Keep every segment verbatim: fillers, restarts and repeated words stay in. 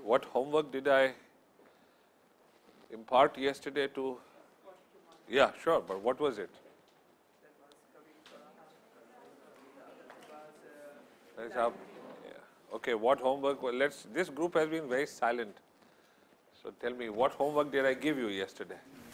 what homework did I impart yesterday to? Yeah, sure, but what was it? Let's have, yeah. Okay, what homework? Well, let's. This group has been very silent. So tell me, what homework did I give you yesterday?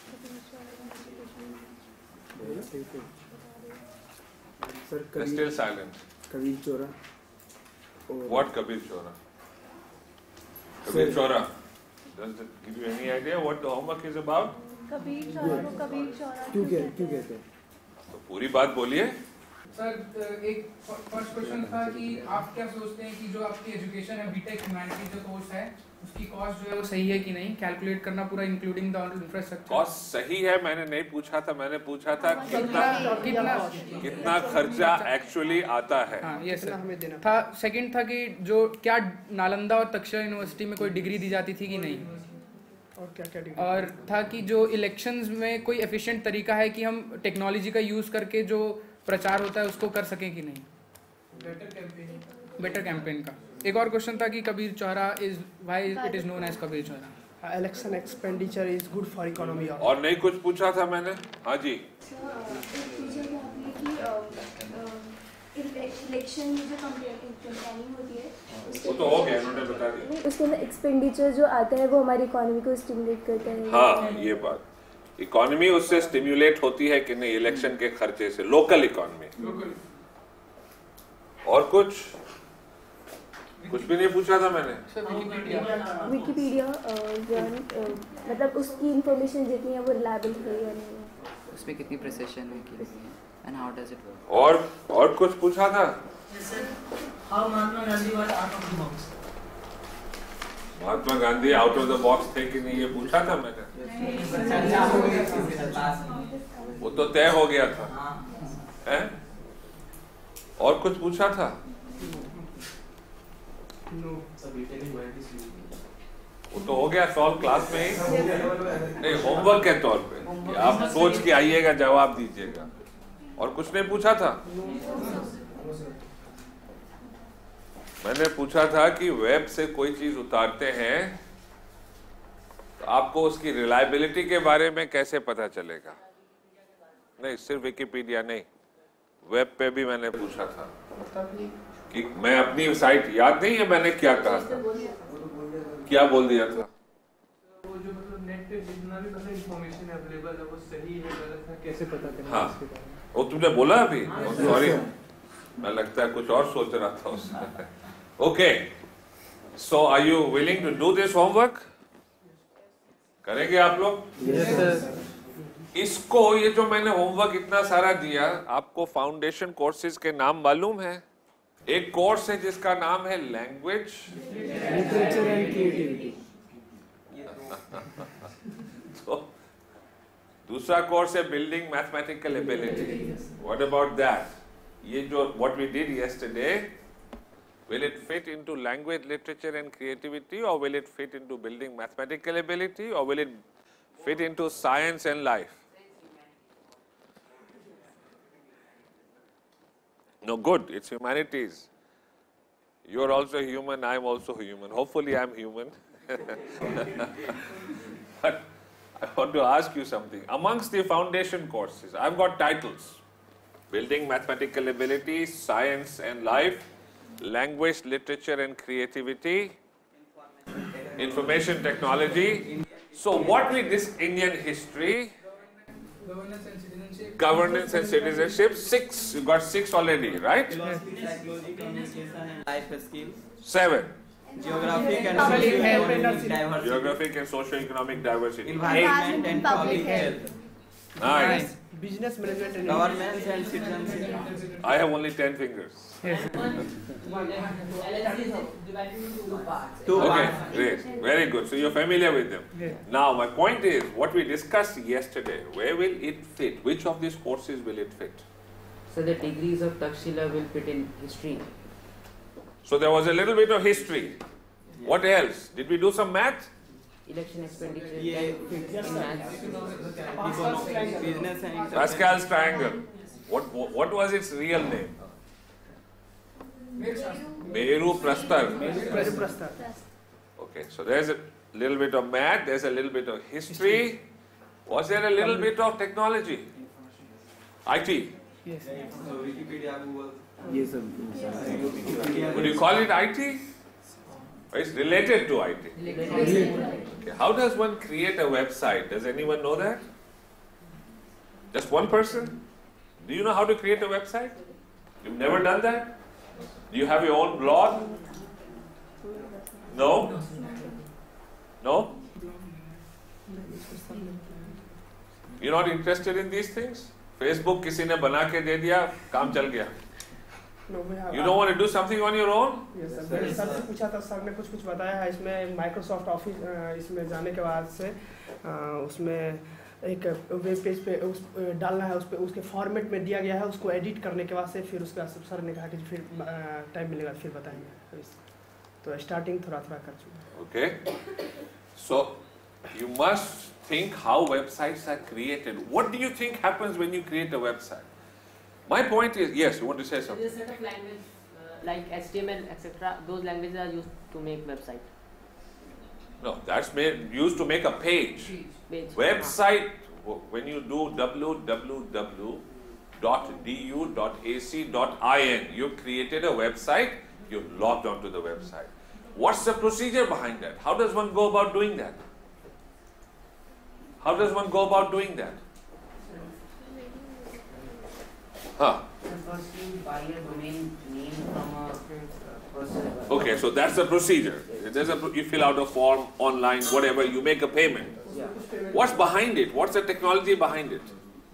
They're still silent. Kabir Chora. What Kabir Chora? Kabir Chora. Does it give you any idea what the homework is about? Kabir Chora को Kabir Chora क्यों कह क्यों कहते हैं? तो पूरी बात बोलिए. सर एक फर्स्ट क्वेश्चन था कि आप क्या सोचते हैं कि जो आपकी एजुकेशन है बीटेक ह्यूमैनिटीज जो कोर्स है उसकी कॉस्ट जो है वो सही है कि नहीं, कैलकुलेट करना पूरा इंक्लूडिंग द इंफ्रास्ट्रक्चर. कॉस्ट सही है मैंने नहीं पूछा था, मैंने पूछा था कितना कितना कितना खर्चा एक्चुअली आता है. हाँ ये सर हमें देना था. सेकंड था कि जो क्या नालंदा और तक्षशिला यूनिवर्सिटी में कोई डिग्री दी जाती थी कि नहीं, और क्या क्या डिग्री? और था कि जो इलेक्शंस में कोई एफिशिएंट तरीका है कि हम टेक्नोलॉजी का यूज़ करके जो प्रचार होता है उसको कर सकें कि नहीं, बेटर कैंपेन बेटर कैंपेन का. एक और क्वेश्चन था कि Kabir Chaura is why it is known as Kabir Chaura. Election expenditure is good for economy. और नहीं कुछ पूछा था मैंने. हाँ जी. इलेक्शन में जो कैंपेनिंग होती है वो तो हो गया, उन्होंने बता दिया. उसके अंदर एक्सपेंडिचर जो आता है वो हमारी इकोनॉमी को स्टिमुलेट करता है. हाँ ये बात, इकोनॉमी उससे स्टिमुलेट होती है कि नहीं इलेक्शन के खर्चे से, लोकल इकोनॉमी. और कुछ कुछ भी नहीं पूछा था मैंने. विकिपीडिया मतलब उसकी इंफॉर्मेशन जितनी है वो रिलायबल है या नहीं, उसमें कितनी प्रिसिशन है कि and how does it work. और और कुछ पूछा था. How Mahatma Gandhi was out of the box. Mahatma Gandhi out of the box थे कि नहीं ये पूछा था मैंने. वो तो तय हो गया था. हैं? और कुछ पूछा था. वो तो हो गया सॉल्व क्लास में ही. नहीं होमवर्क के तौर पे कि आप सोच के आइएगा, जवाब दीजिएगा. और कुछ नहीं पूछा था. मैंने पूछा था कि वेब से कोई चीज उतारते हैं तो आपको उसकी रिलायबिलिटी के बारे में कैसे पता चलेगा. नहीं सिर्फ विकिपीडिया नहीं, वेब पे भी मैंने पूछा था कि मैं अपनी साइट, याद नहीं है मैंने क्या कहा था, क्या बोल दिया था. वो जो मतलब नेट पे जितना भी मतलब इंफॉर्मेशन अवेलेबल है वो सही है गलत है कैसे पता करें. हाँ वो तुमने बोला अभी. सॉरी मैं लगता है कुछ और सोच रहा था उसमें. Okay so are you willing to do this homework. करेंगे आप लोग? Yes sir. इसको ये जो मैंने होमवर्क इतना सारा दिया, आपको फाउंडेशन कोर्सेज के नाम मालूम है. एक कोर्स है जिसका नाम है लैंग्वेज लिटरेचर एंड क्रिएटिविटी. तो दूसरा कोर्स है building mathematical ability. What about that? ये जो what we did yesterday, will it fit into language, literature and creativity, or will it fit into building mathematical ability, or will it fit into science and life? No, good, it's humanities. You're also human, I'm also human. Hopefully I'm human. But I want to ask you something. Amongst the foundation courses, I've got titles: Building Mathematical Ability, Science and Life, Language, Literature and Creativity, Information Technology. So what with this Indian history? Governance and citizenship. Governance and citizenship. Six. You got six already, right? Philosophy, psychology, communication and life skills. Seven. Geographic and socio-economic diversity. Geographic and socio-economic diversity. Environment and public health. Nice. Business management and Governance and citizenship. I have only ten fingers. Two Okay, parts. great. Very good. So you're familiar with them. Yeah. Now my point is, what we discussed yesterday, where will it fit? Which of these courses will it fit? So the degrees of Takshila will fit in history. So there was a little bit of history. What else? Did we do some math? Election expenditure Yeah. can fit in maths. Economic, business and Pascal's triangle. What what was its real name? Meru Prastar. Prastar. Okay. Okay, so there's a little bit of math, there's a little bit of history. Was there a little bit of technology? I T? Yes. ये सब Would you call it I T? Or it's related to I T? Okay. How does one create a website? Does anyone know that? Just one person? Do you know how to create a website? You've never done that? Do you have your own blog? No? No? You're not interested in these things? Facebook किसी ने बना के दे दिया, काम चल गया. No, we have. You don't want to do something on your own? Yes, sir. मैंने sir से पूछा था, सर ने कुछ कुछ बताया है. इसमें माइक्रोसॉफ्ट ऑफिस इसमें जाने के बाद से उसमें एक वेब पेज पे उस डालना है, उस पे उसके फॉर्मेट में दिया गया है, उसको एडिट करने के बाद से फिर उसके बाद सर ने कहा कि फिर टाइम मिलेगा फिर बताएंगे. तो स्टार्टिंग थोड़ा थोड़ा कर चुका. Okay. So you must think how websites are created. What do you think happens when you create a website? My point is, yes, you want to say something? There is a set of language uh, like H T M L, et cetera. Those languages are used to make website. No, that's made, used to make a page. Page. Website, when you do w w w dot d u dot a c dot i n, you created a website, you logged onto the website. What's the procedure behind that? How does one go about doing that? How does one go about doing that? Huh? First you buy a domain name from a person. Okay, so that's the procedure. There's a, you fill out a form online, whatever, you make a payment. Yeah. What's behind it? What's the technology behind it?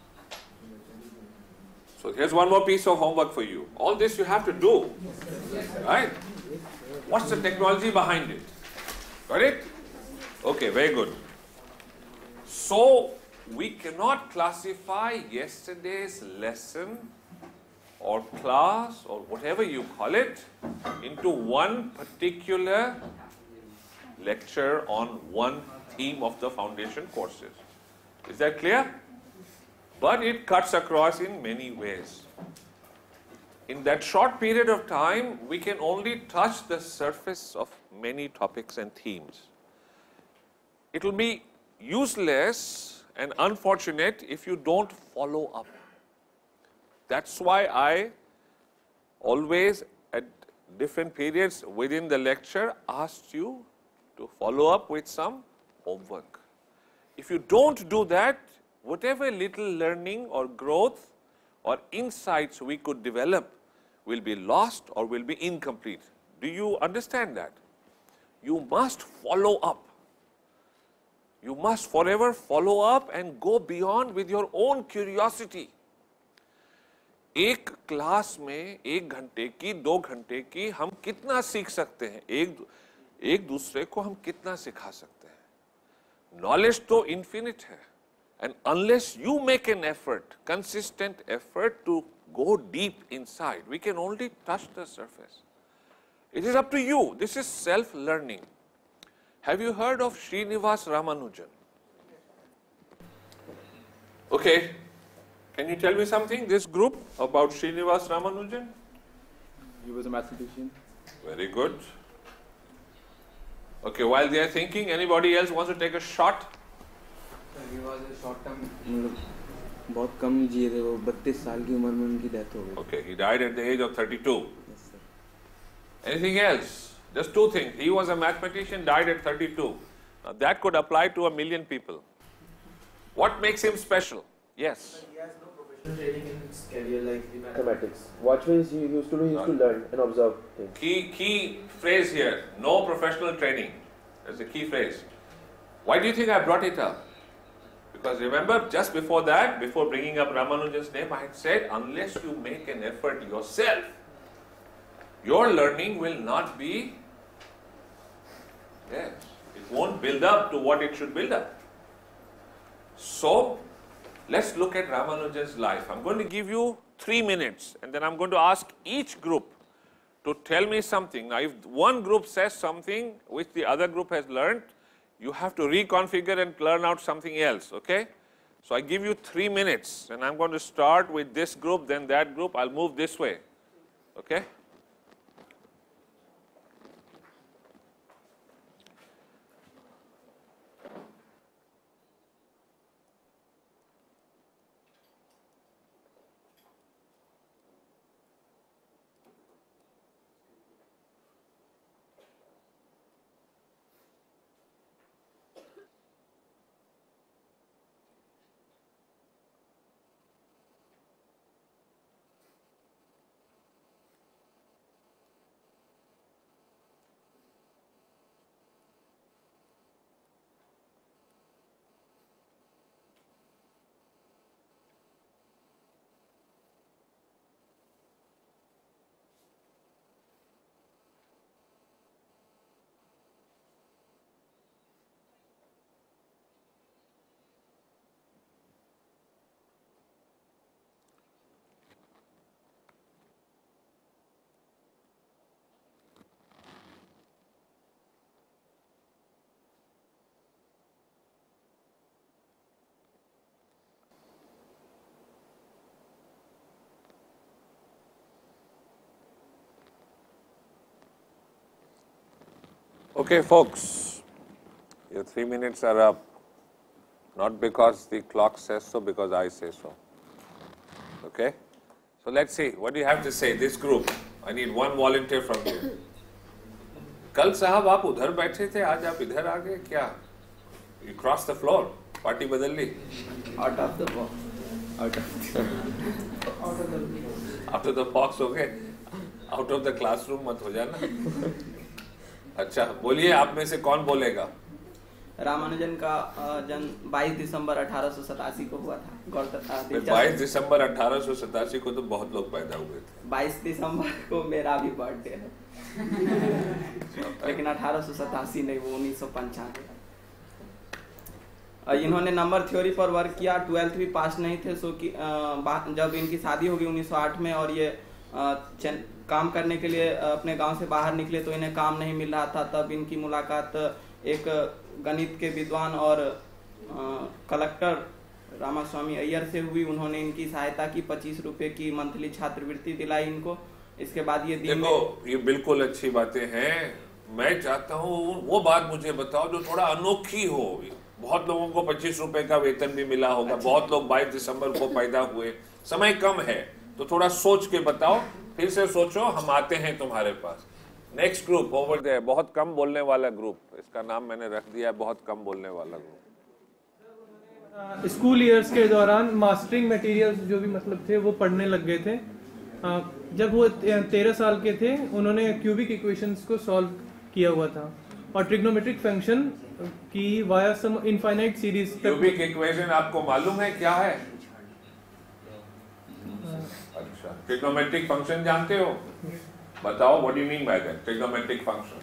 So here's one more piece of homework for you. All this you have to do, right? What's the technology behind it? Got it? Okay, very good. So we cannot classify yesterday's lesson or class or whatever you call it into one particular lecture on one theme of the foundation courses. Is that clear? But it cuts across in many ways. In that short period of time, we can only touch the surface of many topics and themes. It will be useless and unfortunate if you don't follow up. That's why I always at different periods within the lecture asked you to follow up with some homework. If you don't do that, whatever little learning or growth or insights we could develop will be lost or will be incomplete. Do you understand that? You must follow up. You must forever follow up and go beyond with your own curiosity. एक class में एक घंटे की, दो घंटे की हम कितना सीख सकते हैं, एक एक दूसरे को हम कितना सिखा सकते हैं. नॉलेज तो इन्फिनिट है, and unless you make an effort, consistent effort to go deep inside, we can only touch the surface. It is up to you. This is self-learning. Have you heard of Srinivas Ramanujan? Okay. Can you tell me something, this group, about Srinivas Ramanujan? He was a mathematician. Very good. Okay, while they are thinking, anybody else wants to take a shot? He was a short term, मतलब बहुत कम जिए थे वो, बत्तीस साल की उम्र में उनकी डेथ हो गई. Okay, he died at the age of thirty-two. Yes, sir. Anything else? Just two things. He was a mathematician, died at thirty-two. Now that could apply to a million people. What makes him special? Yes. He has no professional training in his career like in Mathematics. What means he used to do? He used to learn and observe things. Key, key phrase here, no professional training. That's the key phrase. Why do you think I brought it up? Because remember, just before that, before bringing up Ramanujan's name, I had said, unless you make an effort yourself, your learning will not be, yes, it won't build up to what it should build up. So, let's look at Ramanujan's life. I'm going to give you three minutes and then I'm going to ask each group to tell me something. Now, if one group says something which the other group has learned, you have to reconfigure and learn out something else, okay? So, I give you three minutes and I'm going to start with this group, then that group. I'll move this way, okay? Okay, folks, your three minutes are up. Not because the clock says so, because I say so. Okay? So let's see. What do you have to say? This group. I need one volunteer from you. कल साहब आप उधर बैठे थे, आज आप इधर आ गए क्या? You crossed the floor. Party बदल ली? Out of the box. Out of the Out of the box हो गए? Out of the classroom मत हो जाना. अच्छा, बोलिए आप में से कौन बोलेगा? रामानुजन का जन्म बाईस दिसंबर अठारह सौ सतासी को हुआ था। बाईस दिसंबर अठारह सौ सतासी को तो बहुत लोग पैदा हुए थे। बाईस दिसंबर को मेरा भी बर्थडे है। लेकिन अठारह सौ सतासी नहीं, वो उन्नीस सौ पंचानवे। इन्होंने नंबर थ्योरी पर वर्क किया, ट्वेल्थ भी पास नहीं थे। सो कि जब इनकी शादी होगी उन्नीस सौ आठ में और ये काम करने के लिए अपने गांव से बाहर निकले तो इन्हें काम नहीं मिल रहा था। तब इनकी मुलाकात एक गणित के विद्वान और कलेक्टर रामास्वामी अय्यर से हुई। उन्होंने इनकी सहायता की, पच्चीस रुपए की मंथली छात्रवृत्ति दिलाई इनको। इसके बाद ये देखो, ये बिल्कुल अच्छी बातें हैं। मैं चाहता हूँ वो बात मुझे बताओ जो थोड़ा अनोखी हो। बहुत लोगों को पच्चीस रुपए का वेतन भी मिला होगा, बहुत लोग बाईस दिसंबर को पैदा हुए, समय कम है, तो थोड़ा सोच के बताओ। फिर से सोचो, हम आते हैं तुम्हारे पास। नेक्स्ट ग्रुप ओवर देयर, बहुत कम बोलने वाला ग्रुप, इसका नाम मैंने रख दिया है बहुत कम बोलने वाला ग्रुप। स्कूल ईयर्स के दौरान मास्टरिंग मटेरियल्स जो भी मतलब थे वो पढ़ने लग गए थे। जब वो तेरह साल के थे उन्होंने क्यूबिक इक्वेशंस को सॉल्व किया हुआ था और ट्रिग्नोमेट्रिक फंक्शन की via sum infinite series. Cubic equation आपको मालूम है क्या है? अच्छा, ट्रिग्नोमेट्रिक फंक्शन जानते हो? बताओ, what do you mean by that trigonometric function?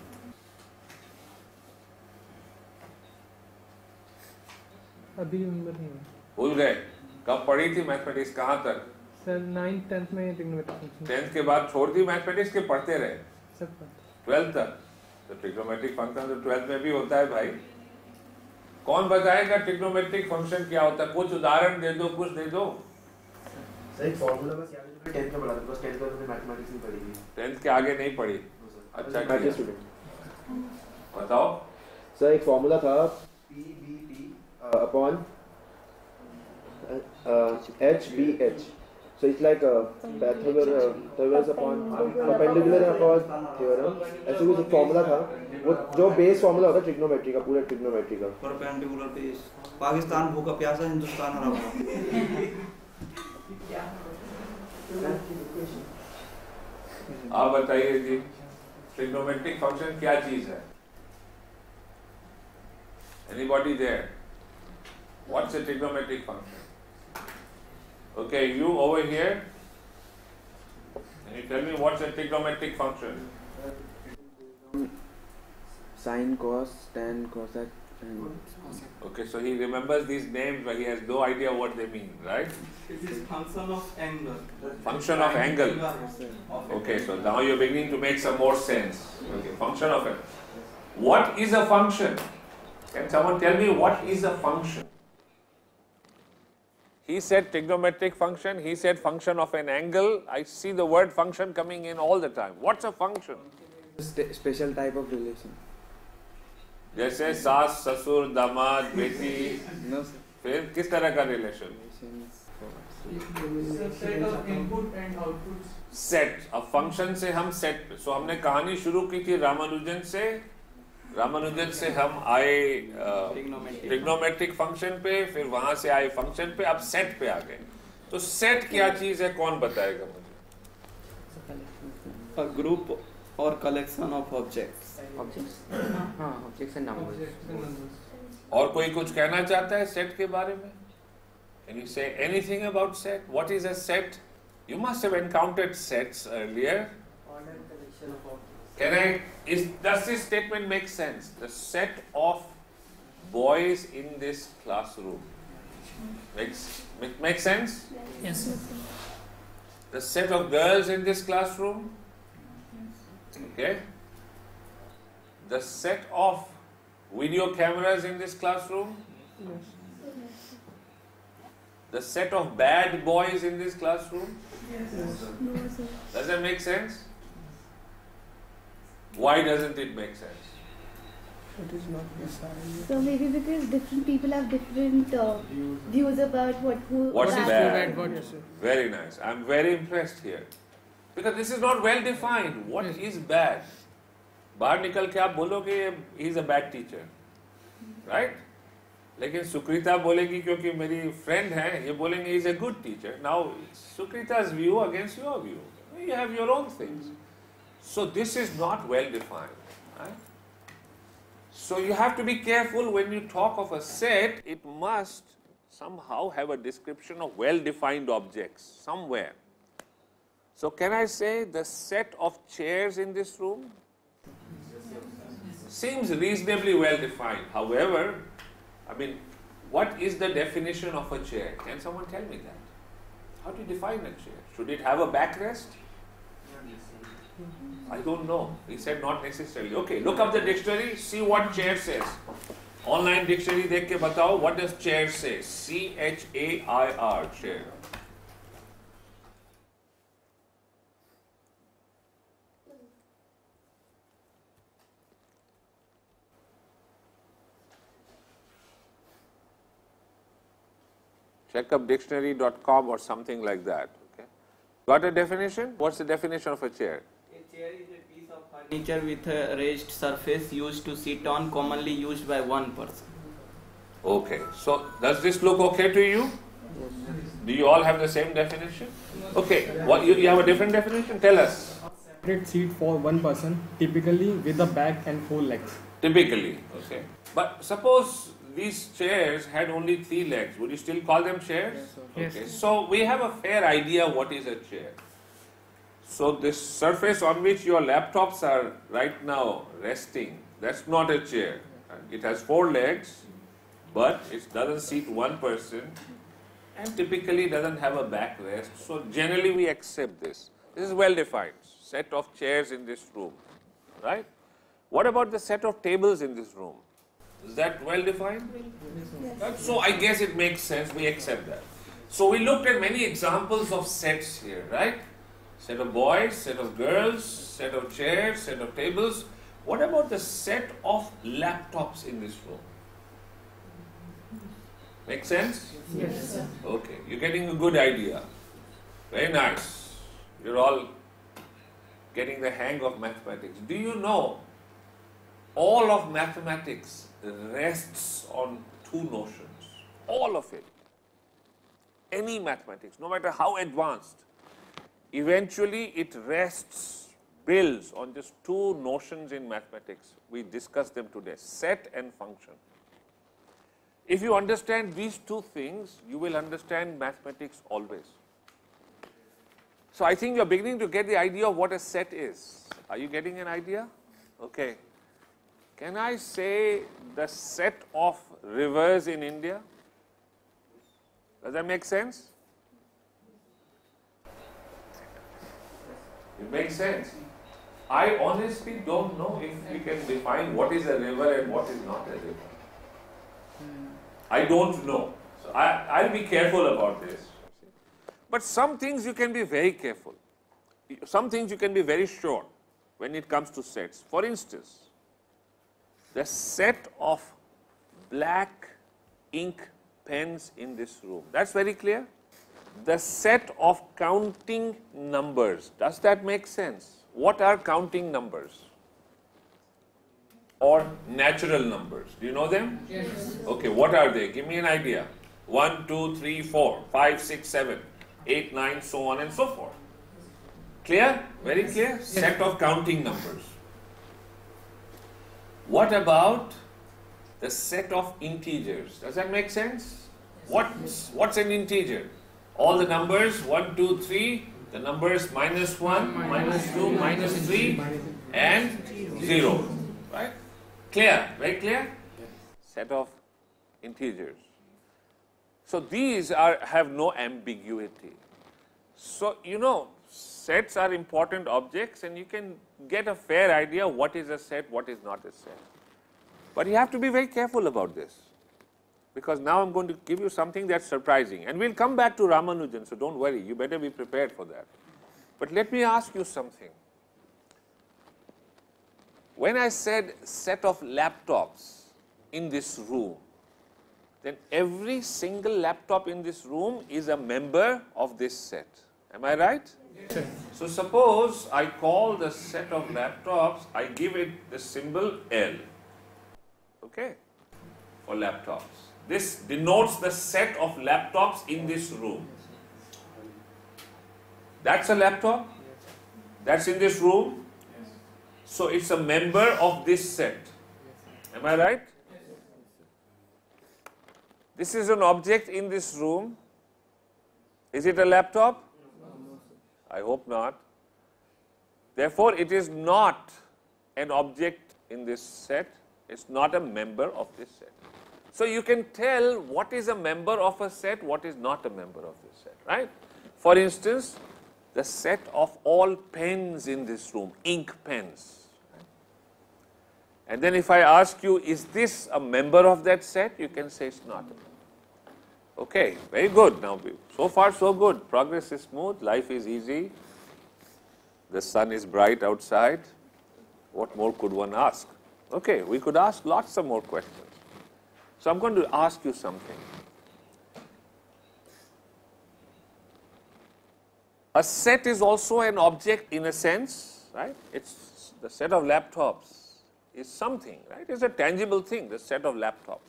अभी नंबर नहीं भूल गए? कब पढ़ी थी मैथमेटिक्स, कहाँ तक? सर नाइन्थ टेंथ में ट्रिग्नोमेट्रिक फंक्शन। टेंथ के बाद छोड़ दी मैथमेटिक्स के पढ़ते रहे? सब ट्वेल्थ तक। तो ट्रिग्नोमेट्रिक फंक्शन तो ट्वेल्थ में भी होता है भाई। कौन बताएगा ट्रिग्नोमेट्रिक फंक्शन क्या होता है? कुछ उदाहरण दे दो, कुछ दे दो। एक फॉर्मूला बस याद है, टेंथ में पढ़ा था, बस टेंथ में मैथमेटिक्स नहीं पढ़ी थी। टेंथ के आगे नहीं पढ़ी? अच्छा मैथ्स स्टूडेंट। बताओ सर, एक फॉर्मूला था P B T upon H B H. So it's like a Pythagoras upon perpendicular upon theorem. ऐसे कुछ एक फॉर्मूला था, वो जो बेस फॉर्मूला होता है ट्रिग्नोमेट्री का, पूरे ट्रिग्नोमेट्री का। Perpendicular base. पाकिस्तान भूखा प्यासा, हिंदुस्तान हरा भरा। आप बताइए जी, ट्रिग्नोमेट्रिक फंक्शन क्या चीज है? Anybody there? What's a trigonometric function? Okay, you over here. Can you tell me what's a trigonometric function? Sine, cos, tan, cosec, and... Okay, so he remembers these names, but he has no idea what they mean, right? It is function of angle. Function of angle. Okay, so now you're beginning to make some more sense. Okay, function of angle. What is a function? Can someone tell me what is a function? He said trigonometric function, he said function of an angle. I see the word function coming in all the time. What's a function? Special type of relation. जैसे सास, ससुर, दामाद, बेटी, no, फिर किस तरह का relation? Set of input and output. Set, अब फंक्शन से हम सेट पे, सो हमने कहानी शुरू की थी रामानुजन से। रामानुजन से हम आए ट्रिग्नोमेट्रिक फंक्शन पे, फिर वहां से आए फंक्शन पे, अब सेट पे आ गए। तो सेट क्या चीज है, कौन बताएगा मुझे? A group or collection of objects. Objects. हाँ, objects and numbers. और कोई कुछ कहना चाहता है सेट के बारे में? Can you say anything about set? What is a set? You must have encountered sets earlier. Can I? Is does this statement make sense? The set of boys in this classroom makes make, make sense? Yes. The set of girls in this classroom. Okay. The set of video cameras in this classroom. Yes. The set of bad boys in this classroom. Yes. Does that make sense? Why doesn't it make sense? It is not necessary. So maybe because different people have different uh, views about what who What's bad, bad? what- Yes, sir. Very nice. I'm very impressed here. Because this is not well defined. What is bad? बाहर निकल के आप बोलोगे he is a bad teacher, right? लेकिन सुकृता बोलेगी क्योंकि मेरी friend है, ये बोलेंगे he is a good teacher. Now Sukrita's view against your view. You have your own things. So this is not well defined, right? So you have to be careful when you talk of a set. It must somehow have a description of well-defined objects somewhere. So can I say the set of chairs in this room seems reasonably well defined. However, I mean, what is the definition of a chair? Can someone tell me that? How do you define a chair? Should it have a backrest? I don't know. He said not necessarily. Okay, look up the dictionary, see what chair says. Online dictionary dekh ke batao, what does chair say? C H A I R, chair. checkup dictionary dot com or something like that. Okay. Got a definition? What's the definition of a chair? A chair is a piece of furniture with a raised surface used to sit on, commonly used by one person. Okay. So does this look okay to you? Do you all have the same definition? Okay. What you, you have a different definition? Tell us. Separate seat for one person, typically with a back and four legs. Typically. Okay. But suppose these chairs had only three legs. Would you still call them chairs? Yes. Okay. So we have a fair idea what is a chair. So this surface on which your laptops are right now resting, that's not a chair. It has four legs, but it doesn't seat one person and typically doesn't have a backrest. So generally we accept this. This is well defined. Set of chairs in this room, right? What about the set of tables in this room? Is that well defined? Yes. So I guess it makes sense, we accept that. So we looked at many examples of sets here, right? Set of boys, set of girls, set of chairs, set of tables. What about the set of laptops in this room? Make sense? Yes. Okay, you're getting a good idea. Very nice. You're all getting the hang of mathematics. Do you know all of mathematics rests on two notions? All of it. Any mathematics, no matter how advanced, eventually it rests, builds on just two notions in mathematics. We discussed them today, set and function. If you understand these two things, you will understand mathematics always. So I think you're beginning to get the idea of what a set is. Are you getting an idea? Okay. Can I say the set of rivers in India? Does that make sense? It makes sense. I honestly don't know if we can define what is a river and what is not a river. I don't know. So I, I'll be careful about this. But some things you can be very careful. Some things you can be very sure when it comes to sets. For instance, the set of black ink pens in this room. That's very clear. The set of counting numbers. Does that make sense? What are counting numbers? Or natural numbers? Do you know them? Yes. Okay, what are they? Give me an idea. One, two, three, four, five, six, seven, eight, nine, so on and so forth. Clear? Very clear? Yes. Set of counting numbers. What about the set of integers? Does that make sense? What's, what's an integer? All the numbers, one, two, three, the numbers minus one, minus two, minus three, and zero. Right? Clear? Very clear? Set of integers. So these are have no ambiguity. So, you know, sets are important objects and you can get a fair idea what is a set, what is not a set. But you have to be very careful about this, because now I'm going to give you something that's surprising. And we'll come back to Ramanujan, so don't worry, you better be prepared for that. But let me ask you something. when I said set of laptops in this room, then every single laptop in this room is a member of this set. Am I right? Yes. So suppose I call the set of laptops, I give it the symbol L, okay, for laptops. This denotes the set of laptops in this room. That's a laptop, that's in this room, so it's a member of this set. Am I right? This is an object in this room. Is it a laptop? I hope not. Therefore, it is not an object in this set. It's not a member of this set. So you can tell what is a member of a set, what is not a member of this set, right? For instance, the set of all pens in this room, ink pens. And then if I ask you, is this a member of that set? You can say it's not. Okay, very good. Now, so far so good. Progress is smooth, life is easy. The sun is bright outside. What more could one ask? Okay, we could ask lots of more questions. So I'm going to ask you something. A set is also an object in a sense, right? It's the set of laptops is something, right? It's a tangible thing, the set of laptops.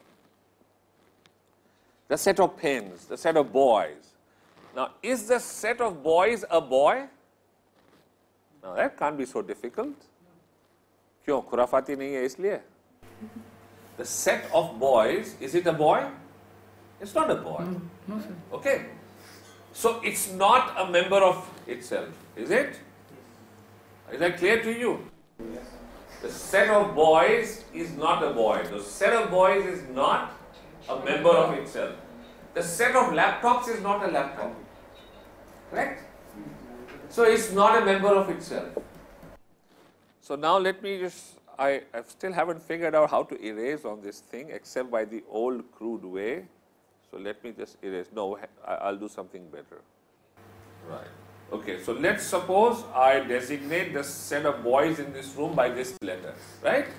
The set of pens, the set of boys. Now, is the set of boys a boy? Now, that can't be so difficult. क्यों खुराफाती नहीं है इसलिए? The set of boys, is it a boy? It's not a boy. No, no sir. Okay. So it's not a member of itself, is it? Is that clear to you? Yes. The set of boys is not a boy. The set of boys is not a member of itself. The set of laptops is not a laptop. Correct? So it's not a member of itself. So now let me just, I, I still haven't figured out how to erase on this thing except by the old crude way. So let me just erase. No, I'll do something better. Right. Okay, so let's suppose I designate the set of boys in this room by this letter, right?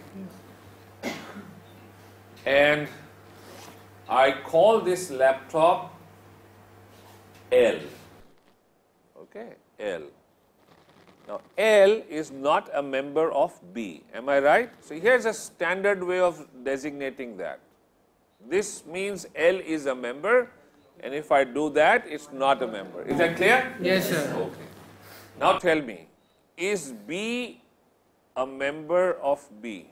And I call this laptop L. Okay, L. Now, L is not a member of B. Am I right? So here's a standard way of designating that. This means L is a member, and if I do that, it's not a member. Is that clear? Yes, sir. Okay. Now tell me, is B a member of B?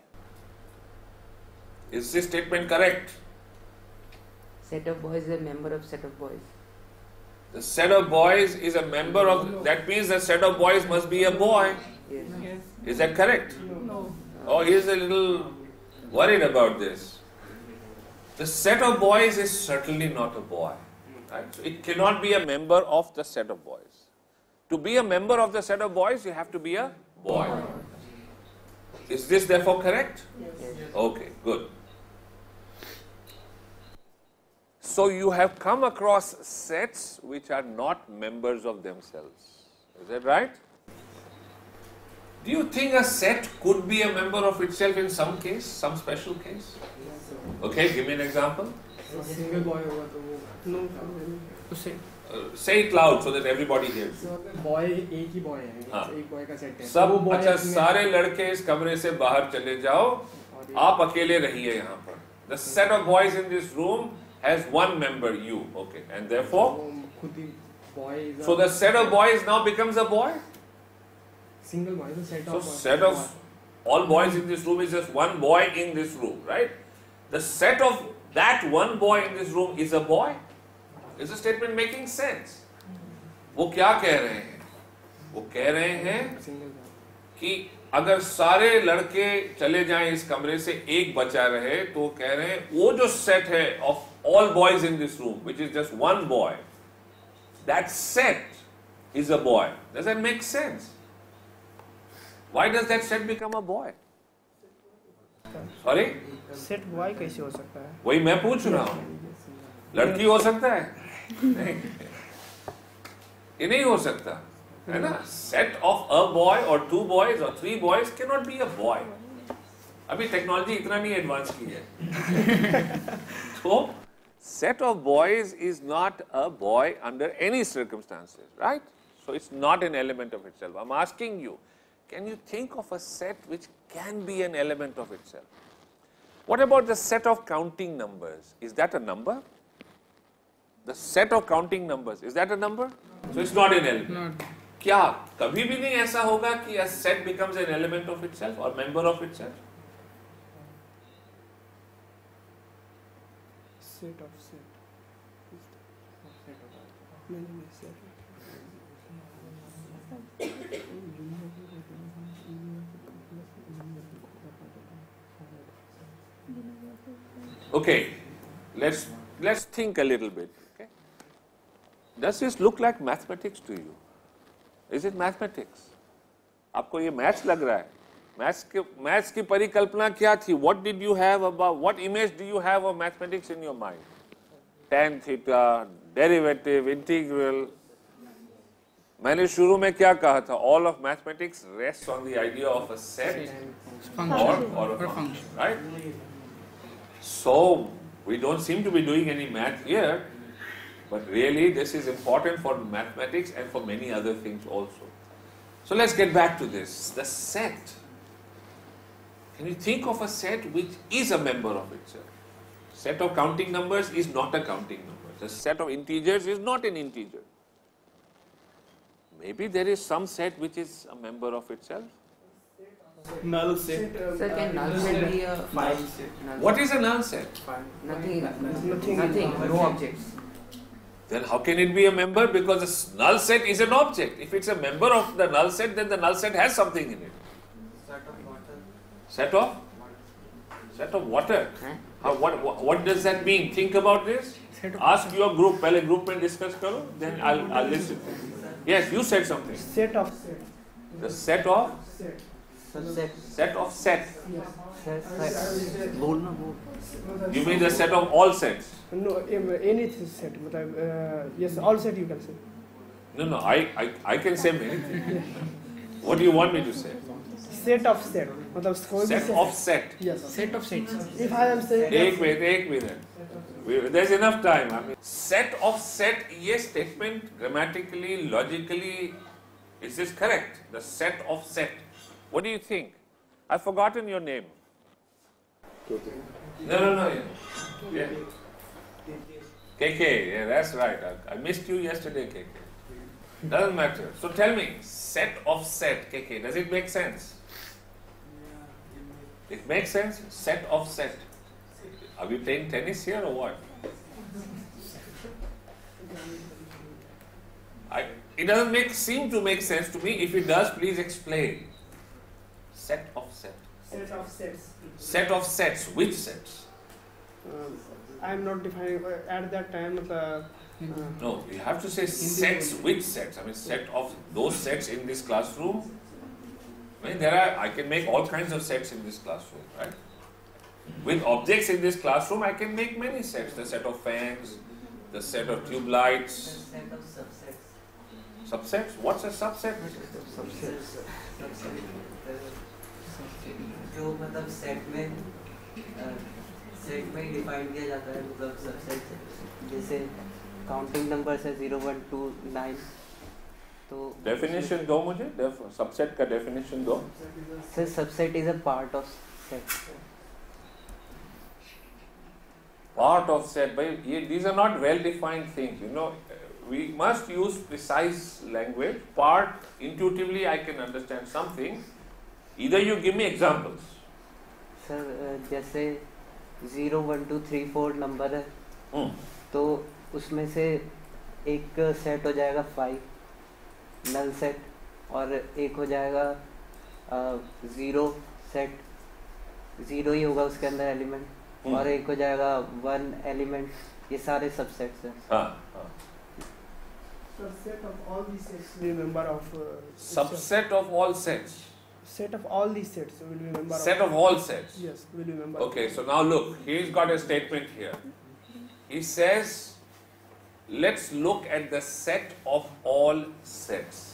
Is this statement correct? Set of boys is a member of set of boys. The set of boys is a member of, that means the set of boys must be a boy. Yes. Yes. Is that correct? No. Oh, he's a little worried about this. The set of boys is certainly not a boy. Right? So it cannot be a member of the set of boys. To be a member of the set of boys, you have to be a boy. Is this therefore correct? Yes. Okay, good. So you have come across sets which are not members of themselves. Is that right? Do you think a set could be a member of itself in some case, some special case? Okay, give me an example. Single boy होगा तो वो No. Say. Uh, say it loud so that everybody hears. Boy एक ही boy है हाँ. एक boy का set है सब वो boy अच्छा अपने- सारे लड़के इस कमरे से बाहर चले जाओ, आप अकेले रहिए यहाँ पर. The set of boys in this room has one member, you. Okay, and therefore, वो खुद ही boy is so the set of boys now becomes a boy. Single boy is set So of set of all boys in this room is just one boy in this room, right? The set of that one boy in this room is a boy. Is the statement making sense? वो क्या कह रहे हैं? वो कह रहे हैं कि अगर सारे लड़के चले जाएं इस कमरे से एक बचा रहे, तो वो कह रहे हैं वो जो set है of all boys in this room, which is just one boy, that set is a boy. Does that make sense? Why does that set become a boy? Sorry? Set boy कैसे हो सकता है? वही मैं पूछ रहा हूँ. लड़की हो सकता है? नहीं, ये नहीं हो सकता. है ना? Set of a boy or two boys or three boys cannot be a boy. अभी टेक्नोलॉजी इतना नहीं एडवांस की है. So set of boys is not a boy under any circumstances, right? So it's not an element of itself. I'm asking you, can you think of a set which can be an element of itself? What about the set of counting numbers? Is that a number? The set of counting numbers, is that a number? So it's not an element. क्या कभी भी नहीं ऐसा होगा कि a set becomes an element of itself or member of itself? Set of set. नहीं नहीं set. Okay, let's let's think a little bit. Okay, does this look like mathematics to you? Is it mathematics? आपको ये maths लग रहा है? Maths के maths की परिकल्पना क्या थी? What did you have about? What image do you have of mathematics in your mind? Tan theta, derivative, integral. मैंने शुरू में क्या कहा था? All of mathematics rests on the idea of a set or or a function, right? So we don't seem to be doing any math here, but really this is important for mathematics and for many other things also. So let's get back to this. The set. Can you think of a set which is a member of itself? Set of counting numbers is not a counting number. The set of integers is not an integer. Maybe there is some set which is a member of itself. Null set. Sir, can null set be a Five set. null What is a null set? Nothing. Nothing. Nothing. No objects. Then how can it be a member? Because the s- null set is an object. If it's a member of the null set, then the null set has something in it. Set of? Set of water. How, what, what, what does that mean? Think about this. Ask your group. पहले group में discuss करो. Then I'll, I'll listen. Yes, you said something. Set of set. The set of? Set. Subset. Set of set. बोलना बोल. You mean the set of all sets? No, em- any set. मतलब uh, yes, all set you can say. No, no, I, I, I can say many things. What do you want me to say? Set of set. मतलब कोई भी Set of set. Yes. Set of sets. If I am saying. एक minute एक minute We- there's enough time. I mean, set of set, ये statement grammatically, logically, is this correct? The set of set. What do you think? I've forgotten your name. No, no, no. Yeah. yeah. K K, yeah, that's right. I, I missed you yesterday, K K. Doesn't matter. So tell me, set of set, K K, does it make sense? It makes sense? Set of set. Are we playing tennis here or what? I, it doesn't make seem to make sense to me. If it does, please explain. Set of set. Set of sets. Set of sets. Which sets? Um, I am not defining uh, at that time. मतलब, uh, No, you have to say sets. Which sets? I mean, set of those sets in this classroom. I mean, there are. I can make all kinds of sets in this classroom, right? With objects in this classroom, I can make many sets. The set of fans, the set of tube lights. Set of subsets. Subsets? What's a subset? जो मतलब set में set में define किया जाता है मतलब subset जैसे counting numbers है जीरो वन टू नाइन तो Definition दो मुझे. Subset का definition दो. Sir subset is a part of set Part of set. But these are not well-defined things. You know, we must use precise language. Part, intuitively, I can understand something. Either you give me examples. Sir जैसे zero one two three four number है hmm. तो उसमें से एक set हो जाएगा five null set और एक हो जाएगा ज़ीरो सेट ज़ीरो ही होगा उसके अंदर एलिमेंट hmm. और एक हो जाएगा वन एलिमेंट ये सारे सबसेट्स हैं हाँ, हाँ. So set of all these sets will be member of. Uh, Subset of all sets. Set of all these sets will be member. Set of, of all sets. Yes, will be member. Okay, so now look, he's got a statement here. He says let's look at the set of all sets.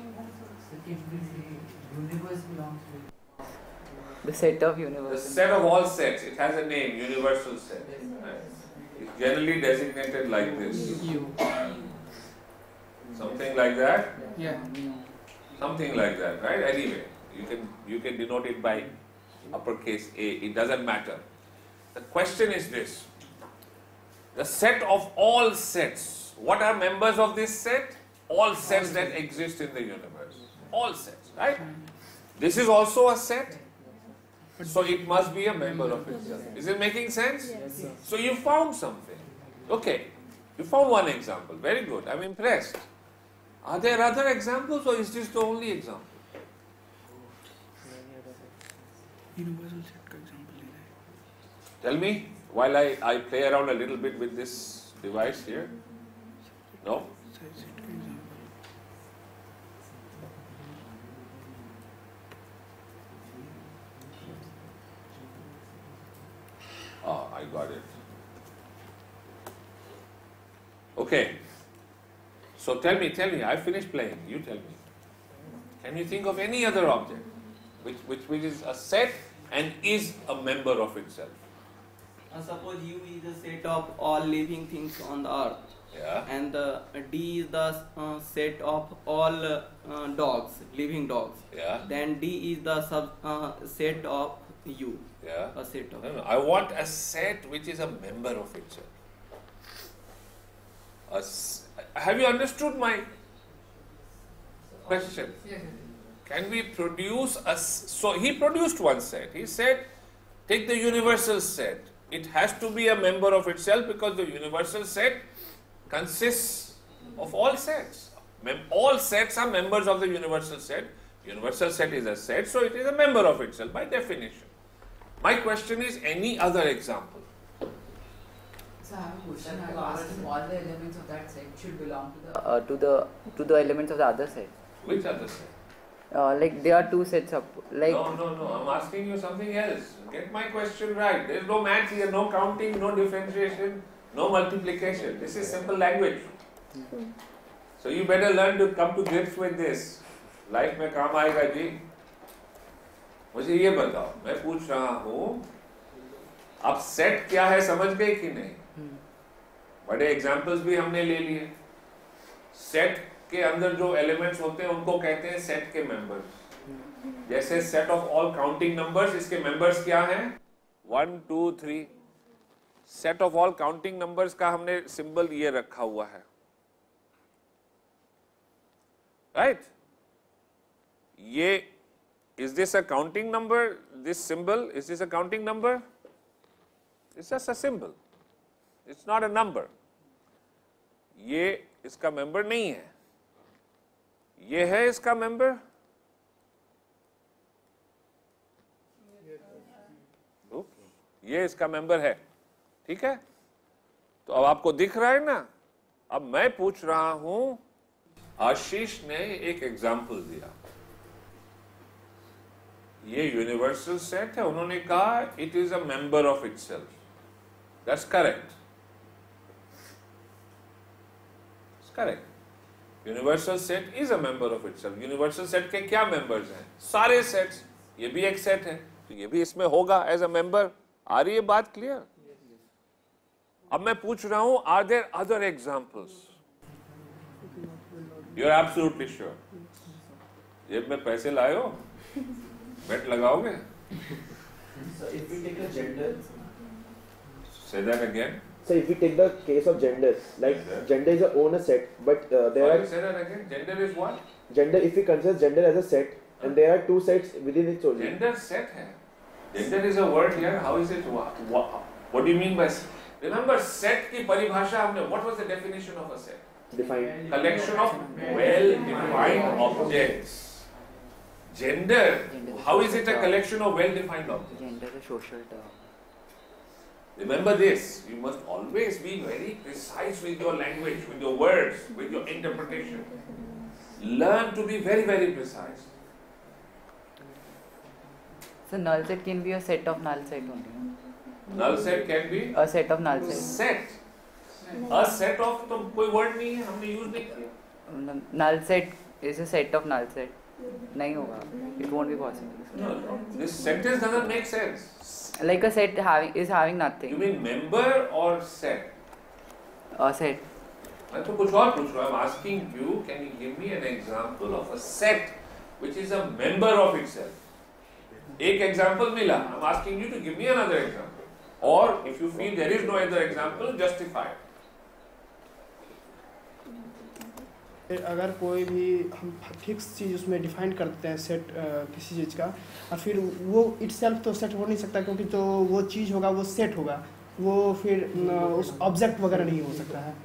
Universe belongs to The set of The universe. set of all sets, it has a name, universal set. Right? It's generally designated like this. U. Something like that? Yeah. Something like that, right? Anyway, you can you can denote it by uppercase A. It doesn't matter. The question is this. The set of all sets. What are members of this set? All sets that exist in the universe. All sets, right? This is also a set. So it must be a member of itself. Is it making sense? Yes. So you found something. Okay. You found one example. Very good. I'm impressed. Are there other examples or is this the only example? Universal set का example लेना है. Tell me, while I, I play around a little bit with this device here. No? Set का example. Ah, I got it. Okay. So tell me, tell me, I finished playing. You tell me. Can you think of any other object which, which, which is a set and is a member of itself? Uh, suppose U is the set of all living things on the earth. Yeah. And the D is the uh, set of all uh, uh, dogs, living dogs. Yeah. Then D is the sub uh, set of U. Yeah. A set of. No, no, I want a set which is a member of itself. A s- have you understood my question? Yes. Can we produce a... s- So he produced one set. He said, take the universal set. It has to be a member of itself because the universal set consists of all sets. Mem- all sets are members of the universal set. Universal set is a set, so it is a member of itself by definition. My question is, any other example? So I have a question. I have asked if all the elements of that set should belong to the. Uh, to the to the elements of the other set. Which other set? Uh, like there are two sets of like. No, no, no. I'm asking you something else. Get my question right. There is no math here, no counting, no differentiation, no multiplication. This is simple language. So you better learn to come to grips with this. Life में काम आएगा जी. मुझे ये बताओ, मैं पूछ रहा हूँ, अब सेट क्या है समझ गए कि नहीं? बड़े एग्जाम्पल्स भी हमने ले लिए. सेट के अंदर जो एलिमेंट्स होते हैं उनको कहते हैं सेट के मेंबर्स. जैसे set of all counting numbers, इसके मेंबर्स क्या हैं? One two three. Set of all counting numbers का हमने सिंबल ये रखा हुआ है, राइट? ये is this a counting number? This symbol, is this a counting number? It's just a symbol. It's not a number. ये इसका member नहीं है. ये है इसका member. ये इसका member है. ठीक है? तो अब आपको दिख रहा है ना? अब मैं पूछ रहा हूं, आशीष ने एक एग्जाम्पल दिया. ये यूनिवर्सल सेट है. उन्होंने कहा it is a member of itself. That's correct. Correct. Universal set is a member of itself. Universal set के क्या मेंबर्स हैं? सारे सेट्स. ये भी एक सेट है, तो ये भी इसमें होगा एज अ मेंबर. आ रही है बात क्लियर? अब मैं पूछ रहा हूं, are there other examples? You are absolutely sure? जेब में पैसे लाए हो? Bet लगाओगे? So if we take a gender. Say that again. So if we take the case of genders, like gender is a own a set, but uh, there Sorry, are. say that again. Gender is what? Gender, if we consider gender as a set, and there are two sets within it only. Gender set है. Gender is a word here. How is it? What, what, what do you mean by? Remember, set की परिभाषा हमने. What was the definition of a set? Defined. Collection of well-defined objects. Gender, how is it a collection of well-defined objects? Gender is a social term. Remember this, you must always be very precise with your language, with your words, with your interpretation. Learn to be very, very precise. So null set can be a set of null set only. Null set can be a set of null set. Set. A set of तो कोई word नहीं है, हमने use नहीं किया. Null set is a set of null set. नहीं होगा. It won't be possible. No, this sentence doesn't make sense. Like a set having is having nothing. You mean member or set? A set. मैं तो कुछ और पूछ रहा हूँ. I'm asking you, can you give me an example of a set which is a member of itself? एक example मिला. I'm asking you to give me another example. Or if you feel there is no other example, justify it. अगर कोई भी हम fix चीज़ उसमें define करते हैं set किसी चीज़ का और फिर वो इटसेल्फ तो सेट हो नहीं सकता क्योंकि तो वो चीज़ होगा वो सेट होगा वो फिर उस ऑब्जेक्ट वगैरह नहीं हो सकता है.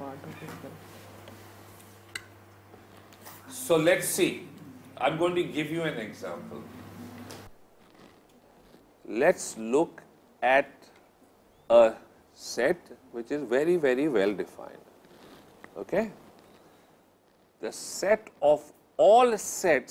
So let's see. I'm going to give you an example. Let's look at a set which is very, very well defined. Okay? The set of all sets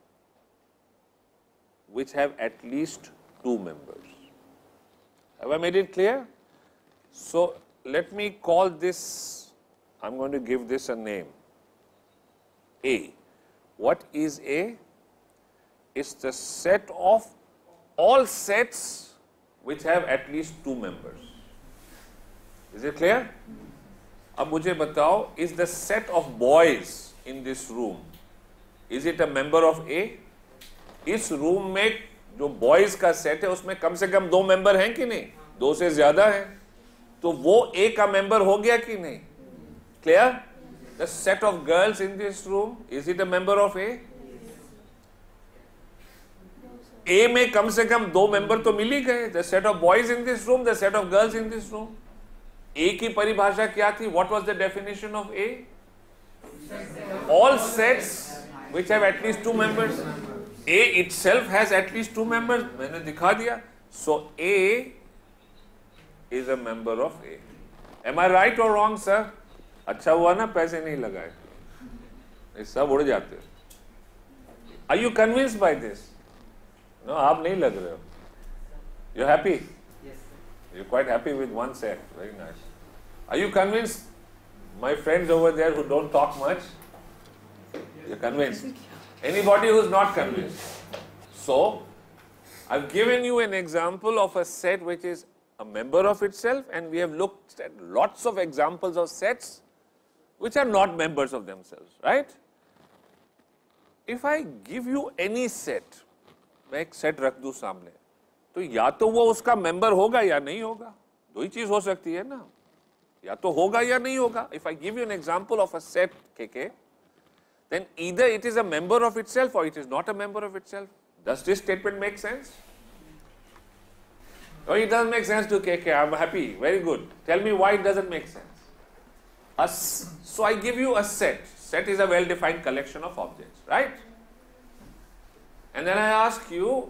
which have at least two members. Have I made it clear? So let me call this, I'm going to give this a name, A. What is A? It's the set of all sets which have at least two members. Is it clear? अब मुझे बताओ, is the set of boys in this room, is it a member of A? इस room में जो boys का set है उसमें कम से कम दो member हैं कि नहीं? दो से ज्यादा हैं, तो वो A का member हो गया कि नहीं? Clear? The set of girls in this room, is it a member of A? A में कम से कम दो member तो मिल ही गए. The set of boys in this room, the set of girls in this room. A की परिभाषा क्या थी? What was the definition of A? All sets which have at least two members. A itself has at least two members. मैंने दिखा दिया. So A is a member of A. Am I right or wrong, sir? अच्छा हुआ ना पैसे नहीं लगाए. ये सब उड़ जाते. Are you convinced by this? No, आप नहीं लग रहे हो. You happy? You're quite happy with one set. Very nice. Are you convinced? My friends over there who don't talk much, you're convinced. Anybody who's not convinced? So, I've given you an example of a set which is a member of itself, and we have looked at lots of examples of sets which are not members of themselves, right? If I give you any set, मैं एक set रख दूं सामने, तो या तो वो उसका member होगा या नहीं होगा. दो ही चीज हो सकती है ना. या तो होगा या नहीं होगा. If I give you an example of a set K K, then either it is a member of itself or it is not a member of itself. Does this statement make sense? Oh, it doesn't make sense to K K. I'm happy. Very good. Tell me why it doesn't make sense. A, so I give you a set. Set is a well-defined collection of objects, right? And then I ask you,